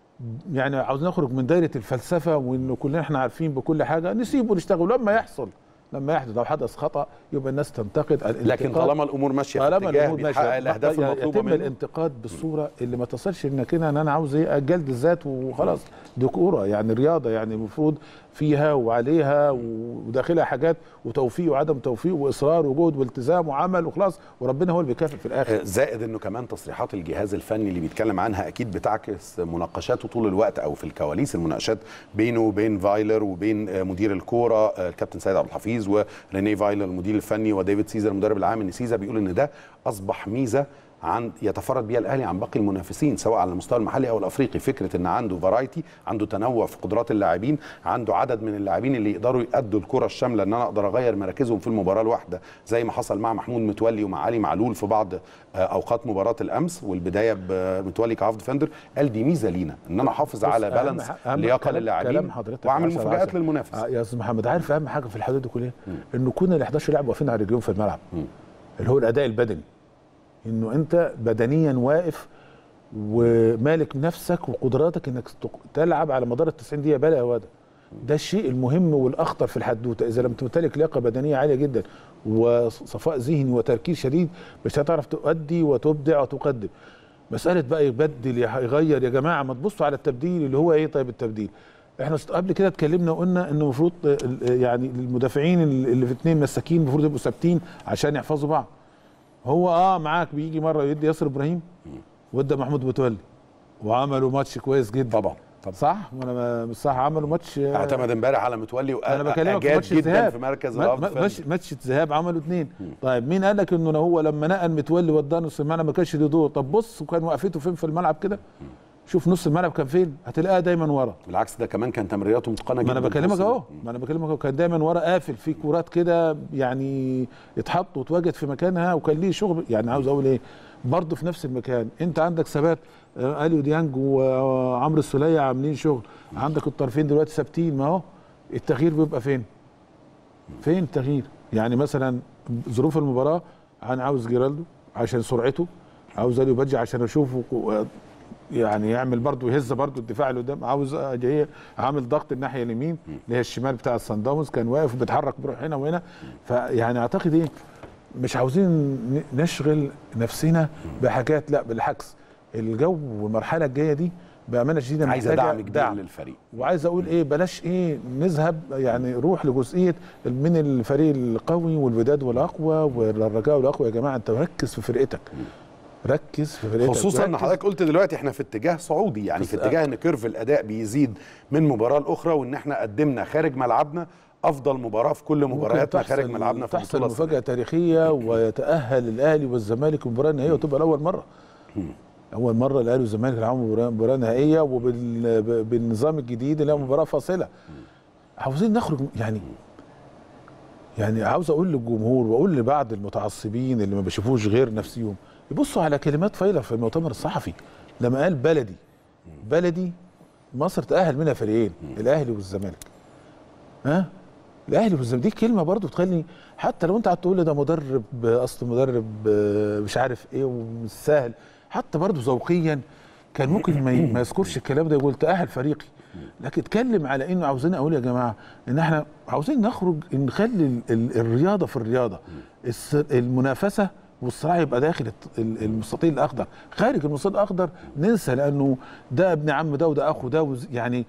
يعني عاوز نخرج من دايره الفلسفه وانه كلنا احنا عارفين بكل حاجه، نسيبه نشتغل. لما يحدث لو حدث خطا يبقى الناس تنتقد، لكن طالما الامور ماشيه في اتجاه بيحقق الاهداف المطلوبه منه، يتم الانتقاد بالصوره اللي ما تصلش انك انا عاوز ايه جلد الذات وخلاص. دي كوره يعني رياضه، يعني المفروض فيها وعليها وداخلها حاجات وتوفيق وعدم توفيق واصرار وجهد والتزام وعمل وخلاص، وربنا هو اللي بيكافئ في الاخر. زائد انه كمان تصريحات الجهاز الفني اللي بيتكلم عنها اكيد بتعكس مناقشاته طول الوقت، او في الكواليس المناقشات بينه وبين فايلر وبين مدير الكوره الكابتن سيد عبد الحفيظ وريني فايلر المدير الفني وديفيد سيزر المدرب العام. ان سيزر بيقول ان ده اصبح ميزه يتفرد بيها الاهلي عن باقي المنافسين سواء على المستوى المحلي او الافريقي. فكره ان عنده فرايتي، عنده تنوع في قدرات اللاعبين، عنده عدد من اللاعبين اللي يقدروا يأدوا الكره الشامله، ان انا اقدر اغير مراكزهم في المباراه الواحده زي ما حصل مع محمود متولي ومع علي معلول في بعض اوقات مباراه الامس، والبدايه بمتولي كهاف ديفندر. قال دي ميزه لينا ان انا احافظ على بالانس لياقه للاعبين واعمل مفاجات للمنافس. يا استاذ محمد، عارف اهم حاجه في الحدود دي كلها؟ انه كنا ال 11 لاعب واقفين على رجليهم في الملعب، اللي هو الاداء البدني، انه انت بدنيا واقف ومالك نفسك وقدراتك انك تلعب على مدار ال 90 دقيقه بلا هواده. ده الشيء المهم والاخطر في الحدوته. اذا لم تمتلك لياقه بدنيه عاليه جدا وصفاء ذهني وتركيز شديد مش هتعرف تؤدي وتبدع وتقدم. مساله بقى يبدل يغير، يا جماعه ما تبصوا على التبديل اللي هو ايه. طيب التبديل احنا قبل كده اتكلمنا وقلنا انه المفروض يعني المدافعين اللي في اثنين مساكين المفروض يبقوا ثابتين عشان يحفظوا بعض. هو معاك بيجي مره يدي ياسر ابراهيم وادى محمود متولي وعملوا ماتش كويس جدا. طبعا صح وانا مش صح؟ عملوا ماتش اعتمد امبارح على متولي انا بكلمك ماتش جدا الذهاب في مركز ماتش الذهاب عملوا 2. طيب مين قال لك انه هو لما نقل متولي وداه نص الملعب ما كانش له دور؟ طب بص وكان وقفته فين في الملعب كده، شوف نص الملعب كان فين، هتلاقيها دايما ورا. بالعكس ده كمان كان تمريراته متقنه جدا. ما انا بكلمك اهو كان دايما ورا قافل في كورات كده يعني اتحط وتواجد في مكانها وكان ليه شغل. يعني عاوز اقول ايه، برضه في نفس المكان انت عندك ثبات. اليو ديانج وعمرو السوليه عاملين شغل، عندك الطرفين دلوقتي ثابتين. ما هو التغيير بيبقى فين التغيير؟ يعني مثلا ظروف المباراه انا عاوز جيرالدو عشان سرعته، عاوز اليو بادجي عشان اشوفه يعني يعمل برضه يهز برضه الدفاع اللي قدام، عاوز عامل ضغط الناحيه اليمين اللي هي الشمال بتاع الصن داونز كان واقف وبيتحرك بيروح هنا وهنا. فيعني اعتقد ايه، مش عاوزين نشغل نفسنا بحاجات، لا بالعكس الجو والمرحله الجايه دي بامانه شديده عايزه دعم كبير للفريق. وعايز اقول ايه، بلاش ايه نذهب يعني روح لجزئيه من الفريق القوي والوداد والاقوى والرجاء والاقوى. يا جماعه انت ركز في فرقتك، ركز في فرقتك، خصوصا ان حضرتك قلت دلوقتي احنا في اتجاه صعودي، يعني في اتجاه ان كيرف الاداء بيزيد من مباراه لاخرى، وان احنا قدمنا خارج ملعبنا افضل مباراه في كل مبارياتنا خارج ملعبنا. في تحصل مفاجاه تاريخيه ويتاهل الاهلي والزمالك المباراه النهائيه وتبقى لاول مره. اول مره الاهلي والزمالك يلعبوا مباراه نهائيه وبالنظام الجديد اللي هي مباراه فاصله. عاوزين نخرج يعني عاوز اقول للجمهور واقول لبعض المتعصبين اللي ما بيشوفوش غير نفسهم يبصوا على كلمات فايلر في المؤتمر الصحفي لما قال بلدي مصر تأهل منها فريقين، الاهلي والزمالك. الاهلي والزمالك دي كلمه برضو تخلي حتى لو انت قعدت تقول ده مدرب اصل مدرب مش عارف ايه ومش سهل، حتى برضو ذوقيا كان ممكن ما يذكرش الكلام ده، يقول تأهل فريقي. لكن اتكلم على انه عاوزين اقول يا جماعه ان احنا عاوزين نخرج نخلي الرياضه في الرياضه، المنافسه والصراع يبقى داخل المستطيل الاخضر، خارج المستطيل الاخضر ننسى، لانه ده ابن عم ده وده اخو ده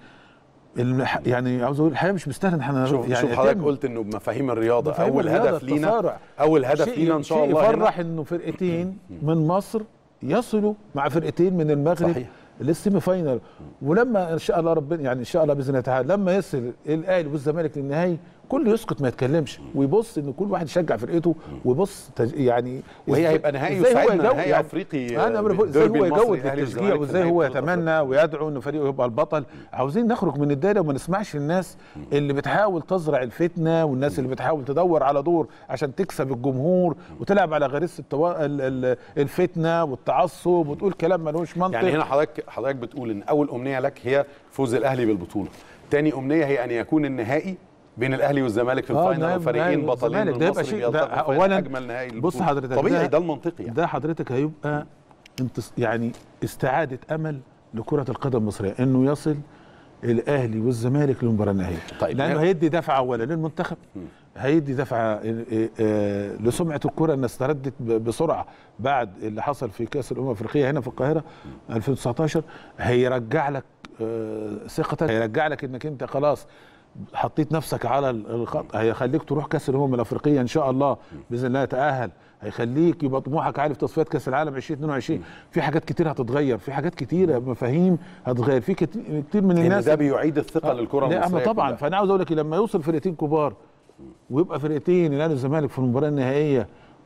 يعني عاوز اقول الحياه مش مستاهله ان احنا شوف حضرتك قلت انه بمفاهيم الرياضه اول هدف لينا ان شاء الله يفرح انه فرقتين من مصر يصلوا مع فرقتين من المغرب للسيمي فاينل، ولما ان شاء الله ربنا يعني ان شاء الله باذن الله تعالى لما يصل الاهلي والزمالك للنهائي كله يسكت ما يتكلمش ويبص ان كل واحد يشجع فرقته ويبص يعني وهي هيبقى نهائي يسعدنا نهائي يعني افريقي. انا ازاي هو يجود التشجيع وازاي هو يتمنى ويدعو ان فريقه يبقى البطل. عاوزين نخرج من الدايره وما نسمعش الناس اللي بتحاول تزرع الفتنه والناس اللي بتحاول تدور على دور عشان تكسب الجمهور وتلعب على غريزه الفتنه والتعصب وتقول كلام ملوش منطق. يعني هنا حضرتك بتقول ان اول امنيه لك هي فوز الاهلي بالبطوله، تاني امنيه هي ان يكون النهائي بين الاهلي والزمالك في الفاينل وفريقين بطلين من مصر بيلتقوا في اجمل نهائي. بص حضرتك طبيعي ده المنطقي يعني. ده حضرتك هيبقى يعني استعاده امل لكره القدم المصريه انه يصل الاهلي والزمالك للمباراه النهائيه. طيب لانه هيدي دفعه اولا للمنتخب، هيدي دفعه لسمعه الكره انها استردت بسرعه بعد اللي حصل في كاس الامم الافريقيه هنا في القاهره 2019. هيرجع لك ثقتك، هيرجع لك انك انت خلاص حطيت نفسك على الخط، هيخليك تروح كاس الامم الافريقيه ان شاء الله باذن الله تاهل، هيخليك يبقى طموحك عالي في تصفيات كاس العالم 2022. في حاجات كتير هتتغير، في حاجات كتيره مفاهيم هتتغير، في كتير من الناس ده بيعيد الثقه للكره المصريه. طبعا فانا عاوز اقول لك لما يوصل فرقتين كبار ويبقى فرقتين الاهلي والزمالك في المباراه النهائيه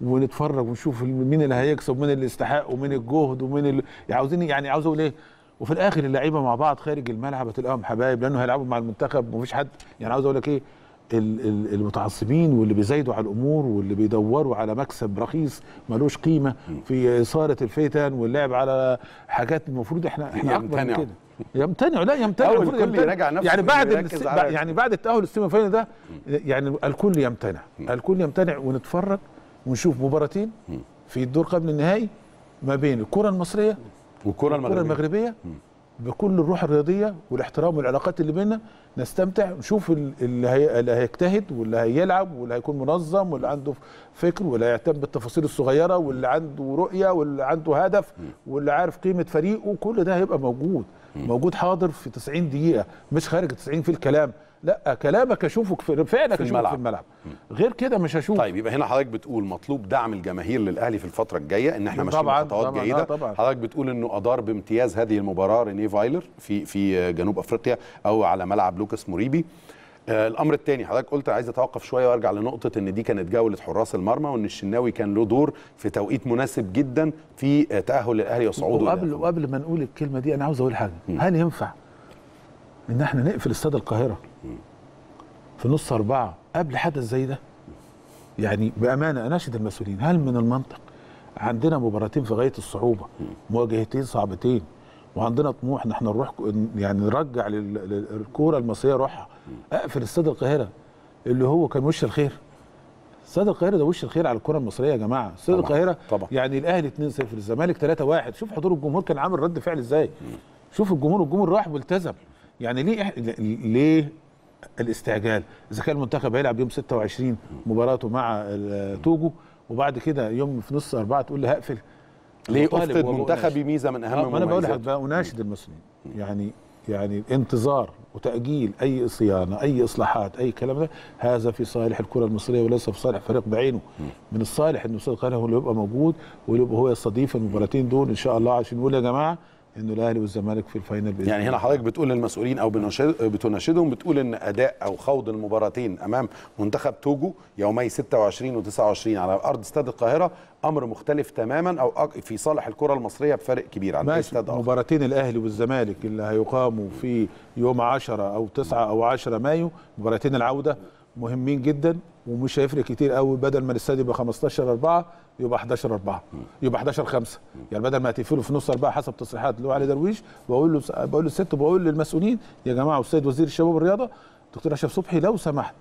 ونتفرج ونشوف مين اللي هيكسب ومين اللي يستحق ومين الجهد ومين اللي عاوزين، يعني عاوز اقول ايه، وفي الاخر اللعيبه مع بعض خارج الملعب هتلاقيهم حبايب لانه هيلعبوا مع المنتخب ومفيش حد. يعني عاوز اقول لك ايه، المتعصبين واللي بيزايدوا على الامور واللي بيدوروا على مكسب رخيص ملوش قيمه في اثاره الفتن واللعب على حاجات المفروض احنا اكبر من كده. يمتنعوا، لا يمتنعوا، الكل يراجع نفسه يعني بعد التاهل للسيمي فاينل ده يعني الكل يمتنع، الكل يمتنع ونتفرج ونشوف مباراتين في الدور قبل النهائي ما بين الكره المصريه والكره المغربيه بكل الروح الرياضيه والاحترام والعلاقات اللي بيننا، نستمتع نشوف اللي هيجتهد واللي هيلعب واللي هيكون منظم واللي عنده فكر واللي هيهتم بالتفاصيل الصغيره واللي عنده رؤيه واللي عنده هدف واللي عارف قيمه فريقه. كل ده هيبقى موجود حاضر في 90 دقيقه، مش خارج 90 في الكلام، لا كلامك اشوفك فعلك اشوفك في الملعب، غير كده مش هشوف. طيب يبقى هنا حضرتك بتقول مطلوب دعم الجماهير للاهلي في الفتره الجايه، ان احنا ماشيين بخطوات جيده. حضرتك بتقول انه ادار بامتياز هذه المباراه رينيه فايلر في جنوب افريقيا او على ملعب لوكاس موريبي. الامر الثاني حضرتك قلت عايز اتوقف شويه وارجع لنقطه ان دي كانت جوله حراس المرمى وان الشناوي كان له دور في توقيت مناسب جدا في تاهل الاهلي وصعوده. وقبل ما نقول الكلمه دي انا عاوز اقول حاجه. هل ينفع ان احنا نقفل استاد القاهره في نص 4 قبل حدث زي ده؟ يعني بامانه اناشد المسؤولين، هل من المنطق عندنا مباراتين في غايه الصعوبه، مواجهتين صعبتين، وعندنا طموح ان احنا نروح يعني نرجع للكوره المصريه روحها، اقفل استاد القاهره اللي هو كان وش الخير؟ استاد القاهره ده وش الخير على الكره المصريه يا جماعه. استاد القاهره يعني الاهلي 2-0 الزمالك 3-1، شوف حضور الجمهور كان عامل رد فعل ازاي. شوف الجمهور راح والتزم. يعني ليه الاستعجال؟ اذا كان المنتخب هيلعب يوم 26 مباراته مع توجو وبعد كده يوم في نص 4 تقول لي هقفل ليه؟ افقد منتخبي ميزه من اهم المميزات. انا بقول لك اناشد المسؤولين، يعني انتظار وتاجيل اي صيانه اي اصلاحات اي كلام ده هذا في صالح الكره المصريه وليس في صالح فريق بعينه. من الصالح ان استاد القاهره هو اللي يبقى موجود ويبقى هو يستضيف المباراتين دول ان شاء الله، عشان نقول يا جماعه انه الاهلي والزمالك في الفاينل باذن يعني هنا حضرتك بتقول للمسؤولين او بتناشدهم، بتقول ان اداء او خوض المباراتين امام منتخب توجو يومي 26 و29 على ارض استاد القاهره امر مختلف تماما او في صالح الكره المصريه بفرق كبير عن استاد اخر. مباراتين الاهلي والزمالك اللي هيقاموا في يوم 10 او 9 او 10 مايو، مباراتين العوده مهمين جدا ومش هيفرق كتير قوي. بدل ما الاستاد يبقى 15/4 يبقى 11/4 يبقى 11/5، يعني بدل ما هتقفلوا في نص 4 حسب تصريحات اللي هو علي درويش. بقول للست وبقول للمسؤولين يا جماعه، والسيد وزير الشباب والرياضه دكتور اشرف صبحي لو سمحت،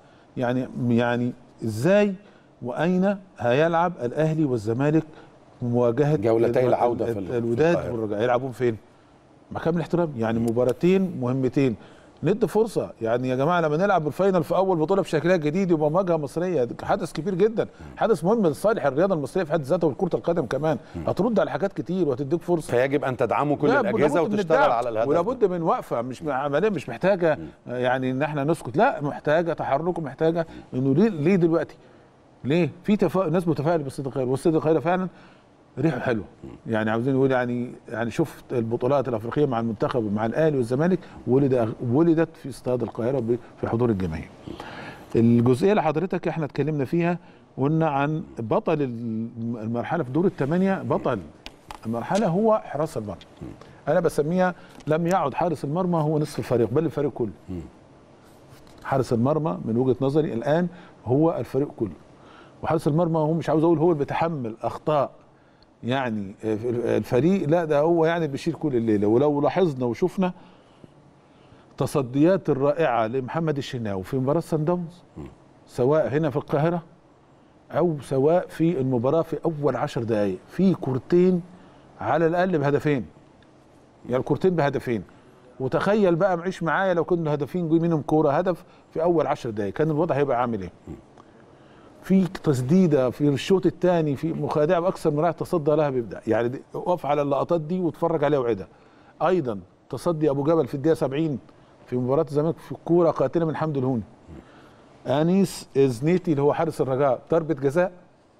يعني ازاي واين هيلعب الاهلي والزمالك مواجهه جولتي العوده في الوداد والرجاء؟ يلعبون فين؟ مكان الاحترام. يعني مباراتين مهمتين، ندي فرصه. يعني يا جماعه لما نلعب بالفاينل في اول بطوله بشكلها الجديد يبقى مواجهه مصريه، حدث كبير جدا، حدث مهم لصالح الرياضه المصريه في حد ذاتها وكره القدم كمان. هترد على حاجات كتير وهتديك فرصه. فيجب ان تدعموا كل الاجهزه وتشتغل على الهدف، ولابد من وقفه، مش عمليه مش محتاجه يعني ان احنا نسكت، لا محتاجه تحرك ومحتاجه انه ليه دلوقتي؟ ليه؟ في ناس متفائله باستاد القاهره، واستاد القاهره فعلا ريحه حلوه. يعني عاوزين نقول يعني شفت البطولات الافريقيه مع المنتخب مع الاهلي والزمالك ولدت في استاد القاهره في حضور الجماهير. الجزئيه اللي حضرتك احنا اتكلمنا فيها قلنا عن بطل المرحله في دور الثمانيه، بطل المرحله هو حراس المرمى. انا بسميها لم يعد حارس المرمى هو نصف الفريق بل الفريق كله. حارس المرمى من وجهه نظري الان هو الفريق كله، وحارس المرمى هو مش عاوز اقول هو اللي بيتحمل اخطاء يعني الفريق، لا ده هو يعني بيشيل كل الليله. ولو لاحظنا وشفنا تصديات الرائعه لمحمد الشناوي في مباراه سان داونز سواء هنا في القاهره او سواء في المباراه في اول 10 دقائق في كورتين على الاقل بهدفين، يعني الكورتين بهدفين. وتخيل بقى معيش معايا لو كنا هدفين جاي منهم كوره هدف في اول 10 دقائق كان الوضع هيبقى عامل ايه؟ في تسديده في الشوط الثاني في مخادعه باكثر من راح تصدى لها بيبدا، يعني اقف على اللقطات دي واتفرج عليها وعدها. ايضا تصدي ابو جبل في الدقيقه 70 في مباراه الزمالك في كوره قاتله من حمدي الهوني. انيس ازنيتي اللي هو حارس الرجاء ضربه جزاء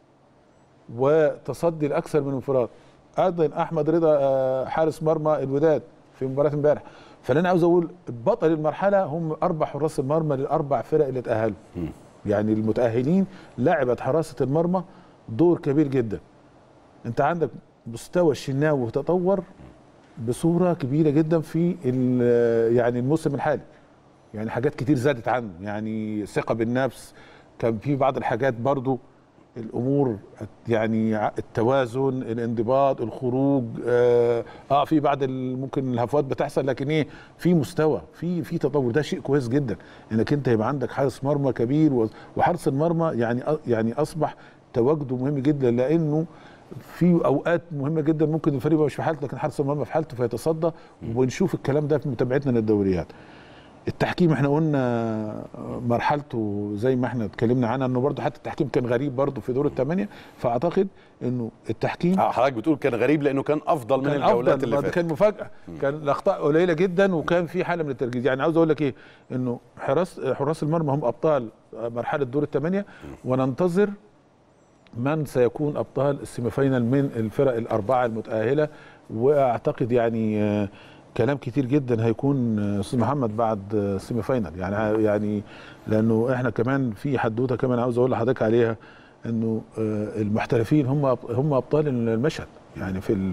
وتصدي لاكثر من انفراد. ايضا احمد رضا حارس مرمى الوداد في مباراه امبارح. فاللي انا عاوز اقول بطل المرحله هم 4 حراس المرمى للاربع فرق اللي تاهلوا. يعني المتاهلين لعبت حراسه المرمى دور كبير جدا. انت عندك مستوى الشناوي تطور بصوره كبيره جدا في يعني الموسم الحالي، يعني حاجات كتير زادت عنه، يعني الثقه بالنفس، كان في بعض الحاجات برضو الامور يعني التوازن، الانضباط، الخروج، في بعض ممكن الهفوات بتحصل، لكن ايه، في مستوى، في تطور. ده شيء كويس جدا انك انت يبقى عندك حارس مرمى كبير، وحارس المرمى يعني اصبح تواجده مهم جدا، لانه في اوقات مهمه جدا ممكن الفريق مش في حالته، لكن حارس المرمى في حالته فيتصدى. وبنشوف الكلام ده في متابعتنا للدوريات. التحكيم احنا قلنا مرحلته زي ما احنا اتكلمنا عنها، انه برضه حتى التحكيم كان غريب برضه في دور الثمانيه، فاعتقد انه التحكيم حضرتك بتقول كان غريب لانه كان افضل من الجولات اللي فاتت، كان مفاجاه، كان الاخطاء قليله جدا، وكان في حاله من التركيز. يعني عاوز اقول لك ايه، انه حراس المرمى هم ابطال مرحله دور الثمانيه، وننتظر من سيكون ابطال السيمي فاينال من الفرق الاربعه المتاهله. واعتقد يعني كلام كتير جدا هيكون استاذ محمد بعد السيمي فاينال، يعني لانه احنا كمان في حدوته كمان عاوز اقول لحضرتك عليها، انه المحترفين هم ابطال المشهد، يعني في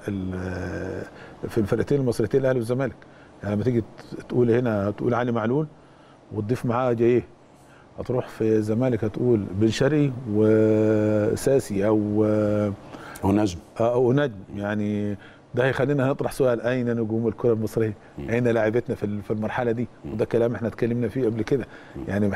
الفرقتين المصريتين الاهلي والزمالك. يعني لما تيجي تقول هنا تقول علي معلول وتضيف معاه جايه، هتروح في الزمالك هتقول بن شرقي وساسي او نجم يعني ده هيخلينا نطرح سؤال: اين نجوم الكره المصريه؟ اين لاعبتنا في المرحله دي؟ وده كلام احنا اتكلمنا فيه قبل كده. يعني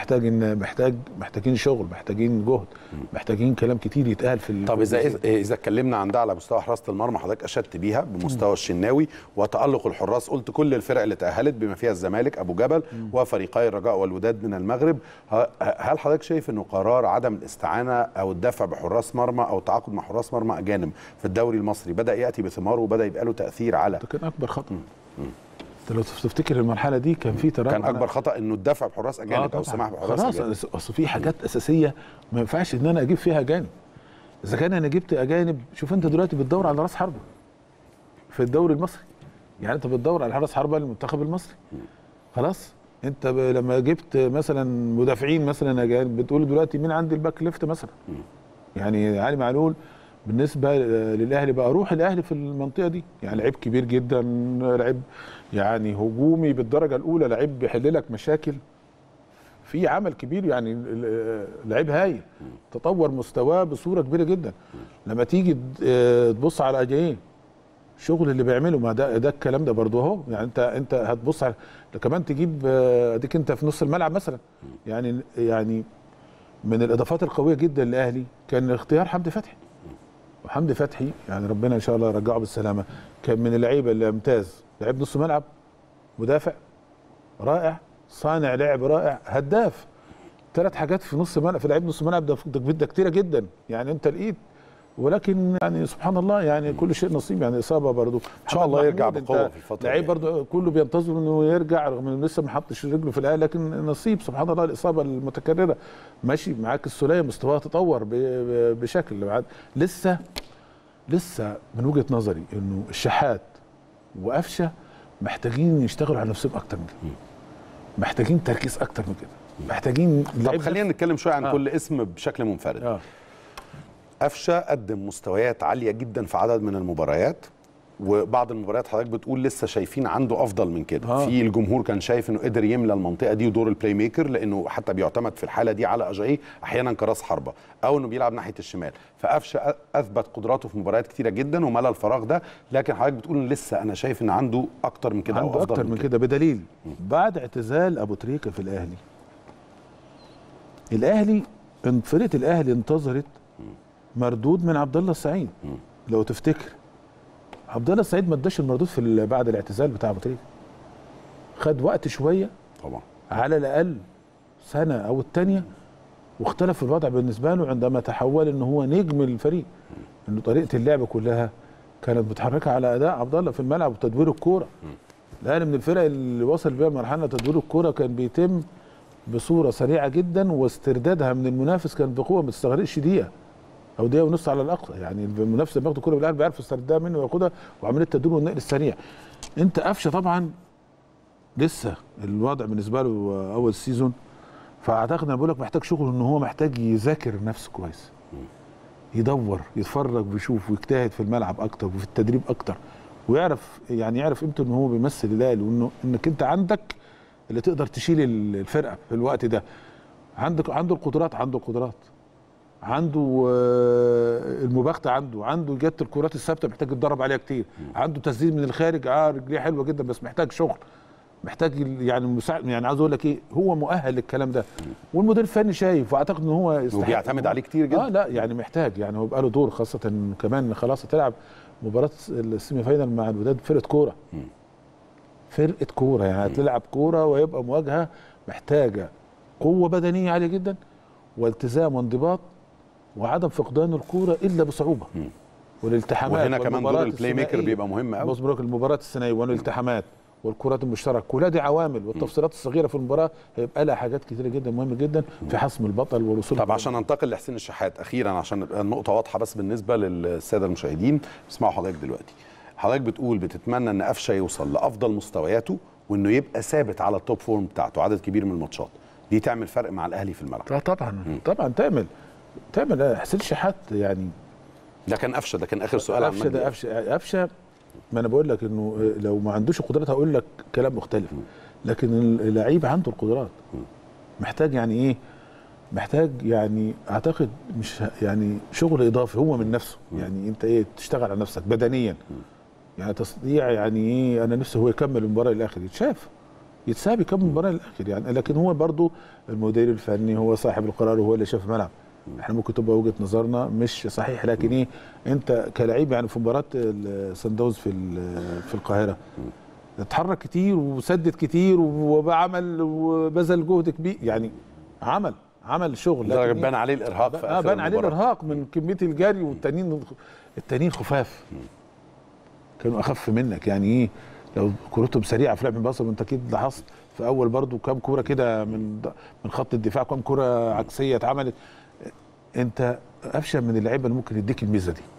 محتاجين شغل، محتاجين جهد، محتاجين كلام كتير يتقال طب اذا اتكلمنا عن ده على مستوى حراسه المرمى، حضرتك اشدت بيها بمستوى الشناوي وتالق الحراس، قلت كل الفرق اللي تاهلت بما فيها الزمالك، ابو جبل، وفريقي الرجاء والوداد من المغرب. هل حضرتك شايف انه قرار عدم الاستعانه او الدفع بحراس مرمى او التعاقد مع حراس مرمى اجانب في الدوري المصري بدا ياتي بثماره وبدا يبقى له تاثير على؟ ده كان اكبر خطأ. انت لو تفتكر المرحله دي كان في تراجع، كان اكبر خطأ انه الدفع بحراس اجانب او السماح بحراس اجانب. خلاص، اصل في حاجات اساسيه ما ينفعش ان انا اجيب فيها اجانب. اذا كان انا جبت اجانب، شوف انت دلوقتي بتدور على راس حربه في الدوري المصري، يعني انت بتدور على راس حربه للمنتخب المصري. خلاص، انت لما جبت مثلا مدافعين مثلا اجانب، بتقول دلوقتي مين عندي الباك ليفت مثلا؟ يعني علي معلول بالنسبه للاهلي بقى روح الاهلي في المنطقه دي، يعني لعيب كبير جدا، لعيب يعني هجومي بالدرجه الاولى، لعيب بيحل لك مشاكل، في عمل كبير، يعني لعيب هايل، تطور مستواه بصوره كبيره جدا. لما تيجي تبص على اجاييه، الشغل اللي بيعمله، ما ده الكلام ده برضه اهو. يعني انت هتبص على كمان تجيب اديك انت في نص الملعب مثلا، يعني من الاضافات القويه جدا للاهلي كان اختيار حمدي فتحي. وحمدي فتحي يعني ربنا ان شاء الله يرجعه بالسلامه، كان من اللعيبه اللي ممتاز، لعيب نص ملعب، مدافع رائع، صانع لعب رائع، هداف. 3 حاجات في نص ملعب، في لعيب نص ملعب ده كتيره جدا. يعني انت لقيت، ولكن يعني سبحان الله، يعني كل شيء نصيب، يعني اصابه برضه ان شاء الله يرجع بقوه في الفتره. لعيب برضه كله بينتظر انه يرجع رغم انه لسه ما حطش رجله في الاهلي، لكن نصيب سبحان الله، الاصابه المتكرره. ماشي معاك السوليه، مستواه تطور بشكل لسه من وجهه نظري انه الشحات وقفشه محتاجين يشتغلوا على نفسهم اكتر من كده، محتاجين تركيز اكتر من كده، محتاجين. طب خلينا نتكلم شويه عن كل اسم بشكل منفرد. قفشه قدم مستويات عاليه جدا في عدد من المباريات، وبعض المباريات حضرتك بتقول لسه شايفين عنده افضل من كده. في الجمهور كان شايف انه قدر يملى المنطقه دي ودور البلاي ميكر، لانه حتى بيعتمد في الحاله دي على اجاييه احيانا كراس حربه او انه بيلعب ناحيه الشمال. فقفشه اثبت قدراته في مباريات كتيره جدا وملى الفراغ ده، لكن حضرتك بتقول إن لسه انا شايف ان عنده اكتر من كده، عنده اكتر من كده بدليل بعد اعتزال ابو تريكه في الاهلي فرقه الاهلي انتظرت مردود من عبد الله السعيد. لو تفتكر عبد الله السعيد ما اداش المردود في بعد الاعتزال بتاع ابو تريكه، خد وقت شويه طبعا، على الاقل سنه او الثانيه، واختلف الوضع بالنسبه له عندما تحول ان هو نجم الفريق، انه طريقه اللعب كلها كانت متحركه على اداء عبد الله في الملعب وتدوير الكوره. الاهلي من الفرق اللي وصل بيها مرحله تدوير الكوره كان بيتم بصوره سريعه جدا، واستردادها من المنافس كان بقوه، ما تستغرقش دقيقه او دقيقه ونص على الاقصى. يعني المنافس لما بياخد الكوره بالاهلي بيعرف يستردها منه وياخدها، وعمليه التدوير والنقل السريع. انت قفشه طبعا لسه الوضع بالنسبه له اول سيزون، فاعتقد انا بقول لك محتاج شغل، ان هو محتاج يذاكر نفسه كويس. يدور يتفرج ويشوف ويجتهد في الملعب اكتر وفي التدريب اكتر، ويعرف يعني يعرف قيمته ان هو بيمثل الاهلي، وانه انك انت عندك اللي تقدر تشيل الفرقه في الوقت ده. عنده القدرات، عنده المباغته، عنده جهه الكرات الثابته محتاج يتدرب عليها كتير، عنده تسديد من الخارج رجليه حلوه جدا بس محتاج شغل، محتاج يعني مساعد. يعني عاوز اقول لك ايه، هو مؤهل للكلام ده، والمدير الفني شايف، واعتقد ان هو يستحق وبيعتمد عليه كتير جدا. لا يعني محتاج، يعني هو بقى له دور، خاصه كمان خلاص هتلعب مباراه السيمي فاينال مع الوداد، فرقه كوره يعني هتلعب كوره، ويبقى مواجهه محتاجه قوه بدنيه عاليه جدا والتزام وانضباط وعدم فقدان الكوره الا بصعوبه، والالتحامات. وهنا كمان دور البلاي ميكر بيبقى مهم قوي. بص، المباراه الثنائيه والالتحامات والكرات المشتركه كلها دي عوامل، والتفصيلات الصغيره في المباراه هيبقى لها حاجات كثيره جدا مهمه جدا في حسم البطل والوصول. طب عشان ننتقل لحسين الشحات اخيرا، عشان النقطه واضحه بس بالنسبه للساده المشاهدين، اسمعوا حضرتك دلوقتي. حضرتك بتقول بتتمنى ان قفشه يوصل لافضل مستوياته، وانه يبقى ثابت على التوب فورم بتاعته عدد كبير من الماتشات، دي تعمل فرق مع الاهلي في الملعب. طبعا تعمل. حسين الشحات يعني ده كان قفشه، ده كان اخر سؤال عن قفشه. ما انا بقول لك انه لو ما عندوش القدرات هقول لك كلام مختلف، لكن اللعيب عنده القدرات. محتاج يعني ايه؟ محتاج يعني اعتقد مش يعني شغل اضافي هو من نفسه، يعني انت ايه تشتغل على نفسك بدنيا، يعني تستطيع يعني ايه. انا نفسي هو يكمل المباراه للاخر، يتساب يكمل المباراه للاخر يعني، لكن هو برضو المدير الفني هو صاحب القرار وهو اللي شاف الملعب. احنا ممكن تبقى وجهه نظرنا مش صحيح، لكن ايه، انت كلاعب يعني في مباراه سان داونز في القاهره اتحرك كتير وسدد كتير وعمل وبذل جهد كبير، يعني عمل شغل، لكن بان عليه الارهاق في اخر بان عليه الارهاق من كميه الجري، والتانيين خفاف، كانوا اخف منك. يعني ايه، لو كورتهم سريعه في لعب الباص، وانت اكيد لاحظت في اول برضو كام كوره كده من خط الدفاع، كام كوره عكسيه اتعملت. انت قفشه من اللعيبه اللي ممكن يديك الميزه دي،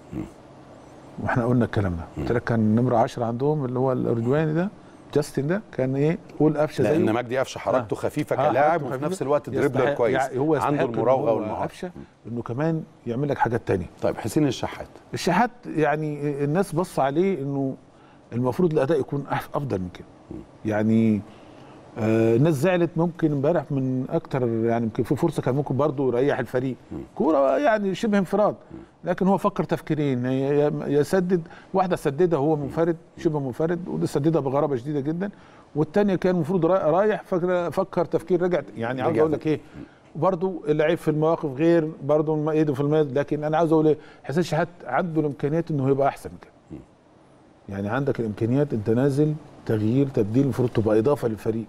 واحنا قلنا الكلام ده. قلت لك كان نمره 10 عندهم اللي هو الاردواني ده، جاستن ده، كان ايه، قول قفشه زيه، لان مجدي قفشه حركته خفيفه كلاعب، وفي نفس الوقت دريبلر كويس، يعني هو عنده المراوغه والمهاره، قفشه انه كمان يعمل لك حاجات ثانيه. طيب حسين الشحات يعني الناس بص عليه انه المفروض الاداء يكون افضل من كده، يعني الناس زعلت ممكن امبارح من اكتر، يعني يمكن في فرصه كان ممكن برضه يريح الفريق، كوره يعني شبه انفراد، لكن هو فكر تفكيرين، يسدد واحده سددها هو منفرد شبه منفرد، وده سددها بغرابه شديده جدا، والثانيه كان المفروض رايح فكر تفكير رجع. يعني عاوز اقول لك ايه، برضه اللعيب في المواقف غير برضه ايده في الميز، لكن انا عاوز اقول ايه، حسين الشحات عنده الامكانيات انه يبقى احسن من كده. يعني عندك الامكانيات، انت نازل تغيير تبديل، المفروض تبقى اضافه للفريق،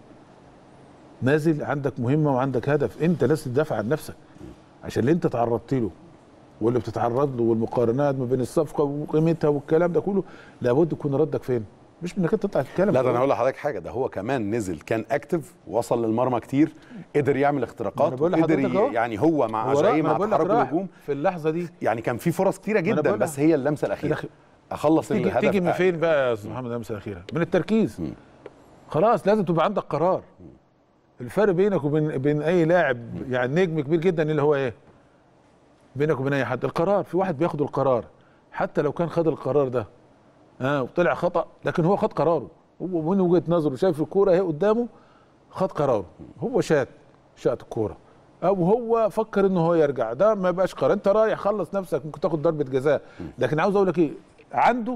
نازل عندك مهمه وعندك هدف، انت لازم تدافع عن نفسك عشان اللي انت تعرضت له واللي بتتعرض له، والمقارنات ما بين الصفقه وقيمتها والكلام ده كله، لابد يكون ردك فين، مش انك انت تطلع تتكلم. لا ده انا هقول لحضرتك حاجه، ده هو كمان نزل كان اكتف، وصل للمرمى كتير، قدر يعمل اختراقات، قدر يعني هو مع جاي مع تحرك الهجوم في اللحظه دي، يعني كان في فرص كتيره جدا، بس هي اللمسه الاخيره اخلص الهدف. تيجي من فين بقى يا استاذ محمد اللمسه الاخيره؟ من التركيز. خلاص لازم تبقى عندك قرار. الفرق بينك وبين اي لاعب يعني نجم كبير جدا اللي هو ايه؟ بينك وبين اي حد القرار. في واحد بياخد القرار حتى لو كان خد القرار ده وطلع خطأ، لكن هو خد قراره، هو من وجهة نظره شايف الكوره اهي قدامه، خد قراره، هو شات الكوره، او هو فكر انه هو يرجع، ده ما يبقاش قرار، انت رايح خلص نفسك، ممكن تاخد ضربة جزاء، لكن عاوز اقول لك ايه، عنده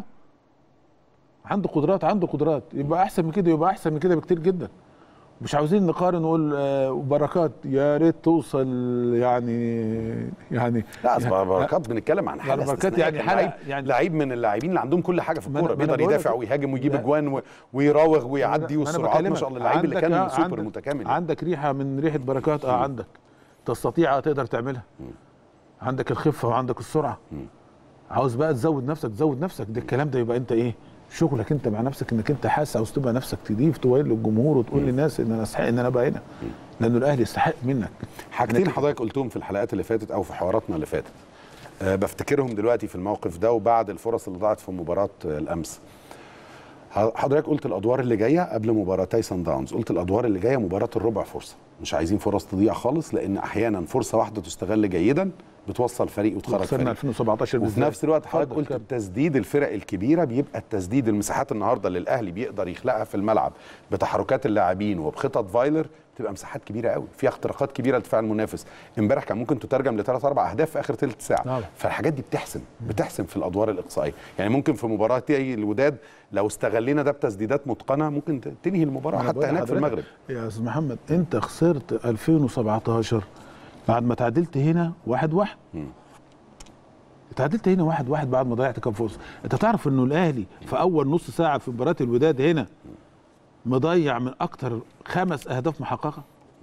قدرات، يبقى احسن من كده، بكتير جدا. مش عاوزين نقارن ونقول بركات يا ريت توصل يعني لا بركات بنتكلم عن حاله استثنائيه، يعني لعيب من اللاعبين اللي عندهم كل حاجه في الكوره، بيقدر يدافع ويهاجم ويجيب اجوان ويراوغ ويعدي، والسرعات ما شاء الله، اللعيب اللي كان سوبر متكامل. عندك ريحه من ريحه بركات، عندك تستطيع تقدر تعملها، عندك الخفه وعندك السرعه، عاوز بقى تزود نفسك ده الكلام ده، يبقى انت ايه شغلك انت مع نفسك، انك انت حاسس عاوز تبقى نفسك تضيف تويل للجمهور وتقول للناس ان انا استحق ان انا ابقى هنا، لانه الاهلي يستحق منك. حاجتين حضرتك قلتهم في الحلقات اللي فاتت او في حواراتنا اللي فاتت، بفتكرهم دلوقتي في الموقف ده وبعد الفرص اللي ضاعت في مباراه الامس. حضرتك قلت الادوار اللي جايه قبل مباراتي سان داونز، قلت الادوار اللي جايه مباراه الربع فرصه. مش عايزين فرص تضيع خالص، لان احيانا فرصه واحده تستغل جيدا بتوصل فريق وتخرج فريق. 2017 وفي نفس الوقت حضرتك قلت التسديد الفرق الكبيره بيبقى التسديد المساحات النهارده اللي الاهلي بيقدر يخلقها في الملعب بتحركات اللاعبين وبخطط فايلر بتبقى مساحات كبيره قوي فيها اختراقات كبيره لدفاع المنافس. امبارح كان ممكن تترجم ل3 4 اهداف في اخر ثلث ساعه. نعم. فالحاجات دي بتحسم في الادوار الاقصائيه. يعني ممكن في مباراه الوداد لو استغلينا ده بتسديدات متقنه ممكن تنهي المباراه حتى هناك في المغرب. يا استاذ محمد انت خسرت 2017 بعد ما تعادلت هنا 1-1. تعادلت هنا 1-1 بعد ما ضيعت كام فرصه. انت تعرف انه الاهلي في اول نص ساعه في مباراه الوداد هنا مضيع من اكتر 5 اهداف محققه.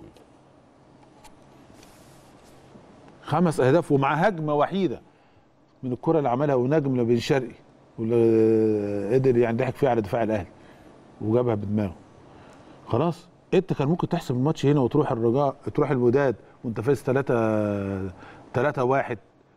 5 اهداف ومع هجمه وحيده من الكره اللي عملها ونجم لبن شرقي واللي قدر يعني ضحك فيها على دفاع الاهلي وجابها بدماغه. خلاص انت كان ممكن تحسب الماتش هنا وتروح الرجاء تروح الوداد وانت فايز 3-1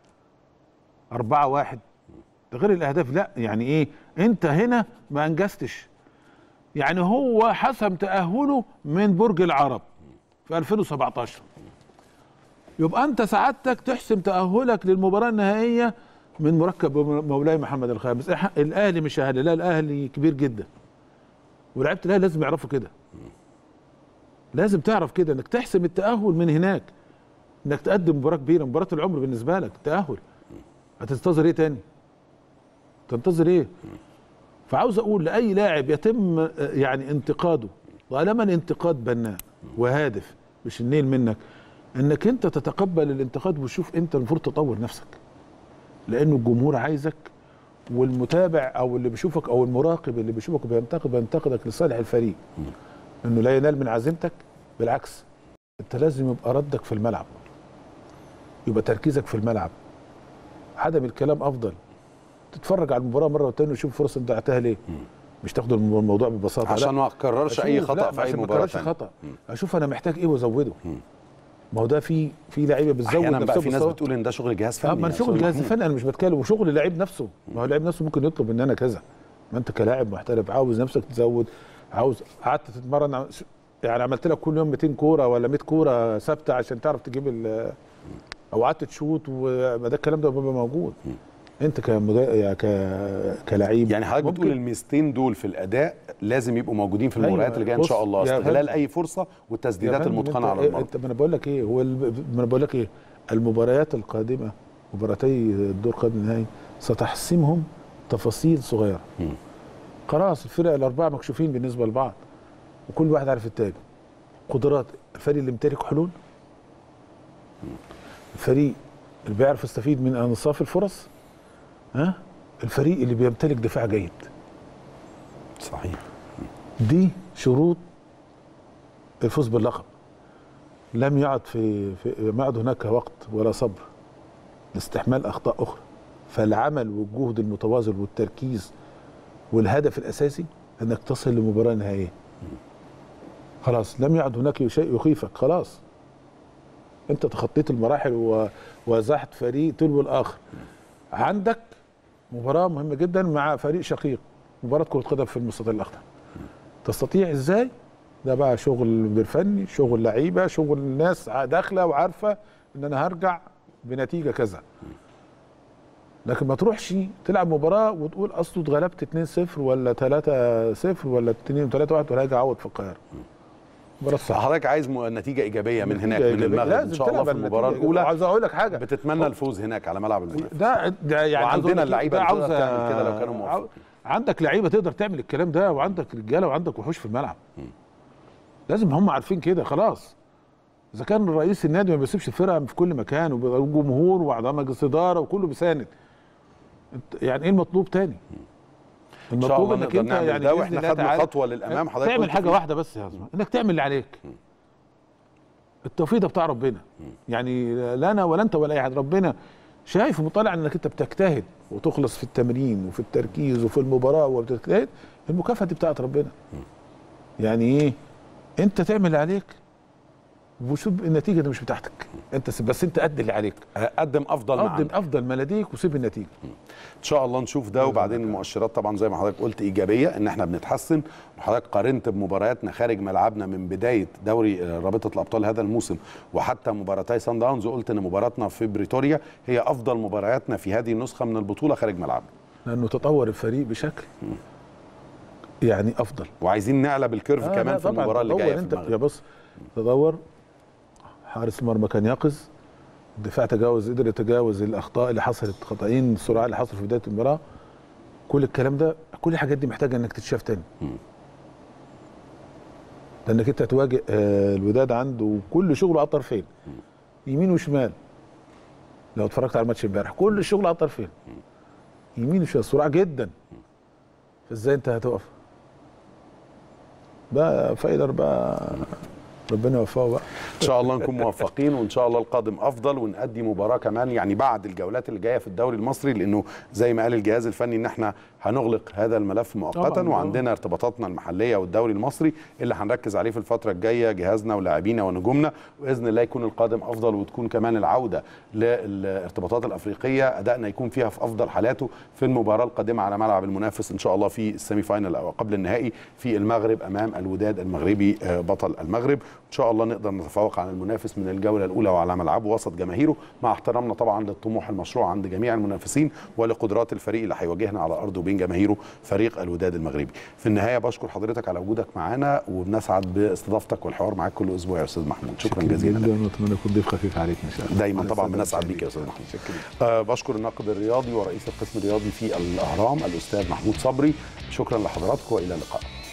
4-1. ده غير الاهداف. لا يعني ايه انت هنا ما انجزتش. يعني هو حسم تأهله من برج العرب في 2017. يبقى انت سعادتك تحسم تأهلك للمباراة النهائية من مركب مولاي محمد الخامس. الاهلي مش اهلي، لا الاهلي كبير جدا ولاعيبه الاهلي لازم يعرفوا كده. لازم تعرف كده انك تحسم التأهل من هناك، انك تقدم مباراة كبيرة، مباراة العمر بالنسبة لك التأهل. هتنتظر ايه تاني؟ تنتظر ايه؟ فعاوز اقول لاي لاعب يتم يعني انتقاده، طالما الانتقاد بناء وهادف مش النيل منك، انك انت تتقبل الانتقاد وتشوف انت المفروض تطور نفسك، لانه الجمهور عايزك والمتابع او اللي بيشوفك او المراقب اللي بيشوفك بينتقدك لصالح الفريق، انه لا ينال من عزيمتك. بالعكس انت لازم يبقى ردك في الملعب، يبقى تركيزك في الملعب، عدم الكلام افضل. تتفرج على المباراه مره وثانيه وشوف فرص انت ضيعتها ليه. مش تاخد الموضوع ببساطه عشان ما اكررش اي خطا في اي مباراه ثانيه. خطا اشوف انا محتاج ايه وازوده. ما هو ده في لعيبه بتزود احيانا بقى في ناس بتقول ان ده شغل جهاز فني. ما شغل جهاز فني انا مش بتكلم، وشغل اللعيب نفسه. ما هو اللعيب نفسه ممكن يطلب ان انا كذا. ما انت كلاعب محترف عاوز نفسك تزود، عاوز قعدت تتمرن يعني عملت لك كل يوم 200 كوره ولا 100 كوره ثابته عشان تعرف تجيب او قعدت تشوط، وما ده الكلام ده بيبقى موجود. انت كلاعب يعني حضرتك بتقول الميزتين دول في الاداء لازم يبقوا موجودين في المباريات اللي جايه ان شاء الله، استغلال اي فرصه والتسديدات المتقنه على المرمى. ما انا بقول لك ايه المباريات القادمه، مباراتي الدور قبل النهائي ستحسمهم تفاصيل صغيره. خلاص الفرق الاربعه مكشوفين بالنسبه لبعض وكل واحد عارف التاني. قدرات الفريق اللي يمتلك حلول، الفريق اللي بيعرف يستفيد من انصاف الفرص، الفريق اللي بيمتلك دفاع جيد. صحيح. دي شروط الفوز باللقب. لم يعد ما يعد هناك وقت ولا صبر لاستحمال اخطاء اخرى. فالعمل والجهد المتواصل والتركيز والهدف الاساسي انك تصل لمباراه نهائيه. خلاص لم يعد هناك شيء يخيفك. خلاص انت تخطيت المراحل وزحت فريق تلو الاخر. عندك مباراه مهمه جدا مع فريق شقيق، مباراه كره قدم في المستطيل الاخضر. تستطيع ازاي؟ ده بقى شغل بالفني، شغل لعيبه، شغل الناس داخله وعارفه ان انا هرجع بنتيجه كذا. لكن ما تروحش تلعب مباراه وتقول اصله اتغلبت 2-0 ولا 3-0 ولا 2-3-1 وراجع اعوض في القاهره. حضرتك عايز نتيجه ايجابيه من هناك من المغرب ان شاء الله في المباراه الاولى. عاوز اقول لك حاجه، بتتمنى الفوز هناك على ملعب المنافس. ده يعني وعندنا اللعيبه اللي تقدر تعمل كده لو كانوا موافقين. عندك لعيبه تقدر تعمل الكلام ده، وعندك رجاله وعندك وحوش في الملعب. لازم هم عارفين كده. خلاص اذا كان رئيس النادي ما بيسيبش الفرقه في كل مكان وجمهور واعضاء مجلس اداره وكله بيساند، يعني ايه المطلوب تاني؟ المطلوب انك انت يعني ده واحنا خدنا خطوه للامام. حضرتك تعمل حاجه واحده بس يا زلمه، انك تعمل اللي عليك. التوفيق ده بتاع ربنا، يعني لا انا ولا انت ولا اي حد. ربنا شايف ومطلع انك انت بتجتهد وتخلص في التمرين وفي التركيز وفي المباراه وبتجتهد، المكافاه دي بتاعت ربنا. يعني ايه؟ انت تعمل اللي عليك وشوف النتيجه دي مش بتاعتك انت، بس انت قد اللي عليك، قدم افضل ما لديك وسيب النتيجه. ان شاء الله نشوف ده. وبعدين المؤشرات طبعا زي ما حضرتك قلت ايجابيه، ان احنا بنتحسن. وحضرتك قارنت بمبارياتنا خارج ملعبنا من بدايه دوري رابطه الابطال هذا الموسم وحتى مباراتي سان داونز، وقلت ان مباراتنا في بريتوريا هي افضل مبارياتنا في هذه النسخه من البطوله خارج ملعبنا، لانه تطور الفريق بشكل يعني افضل. وعايزين نعلى بالكيرف كمان في المباراه اللي جايه في المغرب. يا بص تدور، حارس المرمى كان يقظ، الدفاع قدر يتجاوز الاخطاء اللي حصلت، خطأين السرعه اللي حصل في بدايه المباراه. كل الكلام ده، كل الحاجات دي محتاجه انك تتشاف تاني. لانك انت هتواجه الوداد عنده كل شغله على الطرفين، يمين وشمال. لو اتفرجت على الماتش امبارح كل الشغل على الطرفين، يمين وشمال، سرعه جدا. فازاي انت هتقف؟ بقى فايلر بقى ربنا يوفقه بقى. ان شاء الله نكون موفقين، وان شاء الله القادم افضل، ونأدي مباراه كمان يعني بعد الجولات اللي جايه في الدوري المصري، لانه زي ما قال الجهاز الفني ان احنا هنغلق هذا الملف مؤقتا، وعندنا ارتباطاتنا المحليه والدوري المصري اللي هنركز عليه في الفتره الجايه، جهازنا ولاعبينا ونجومنا، باذن الله يكون القادم افضل، وتكون كمان العوده للارتباطات الافريقيه ادائنا يكون فيها في افضل حالاته في المباراه القادمه على ملعب المنافس ان شاء الله في السيمي فاينل او قبل النهائي في المغرب امام الوداد المغربي بطل المغرب. ان شاء الله نقدر نتفوق على المنافس من الجوله الاولى وعلى ملعبه وسط جماهيره، مع احترامنا طبعا للطموح المشروع عند جميع المنافسين ولقدرات الفريق اللي هيواجهنا على ارضه وبين جماهيره فريق الوداد المغربي. في النهايه بشكر حضرتك على وجودك معانا، وبنسعد باستضافتك والحوار معاك كل اسبوع يا استاذ محمود. شكرا جزيلا. اتمنى اكون ضيف خفيف عليك ان شاء الله. دايما طبعا بنسعد بيك يا استاذ محمود. بشكر الناقد الرياضي ورئيس القسم الرياضي في الاهرام الاستاذ محمود صبري. شكرا لحضراتكم والى اللقاء.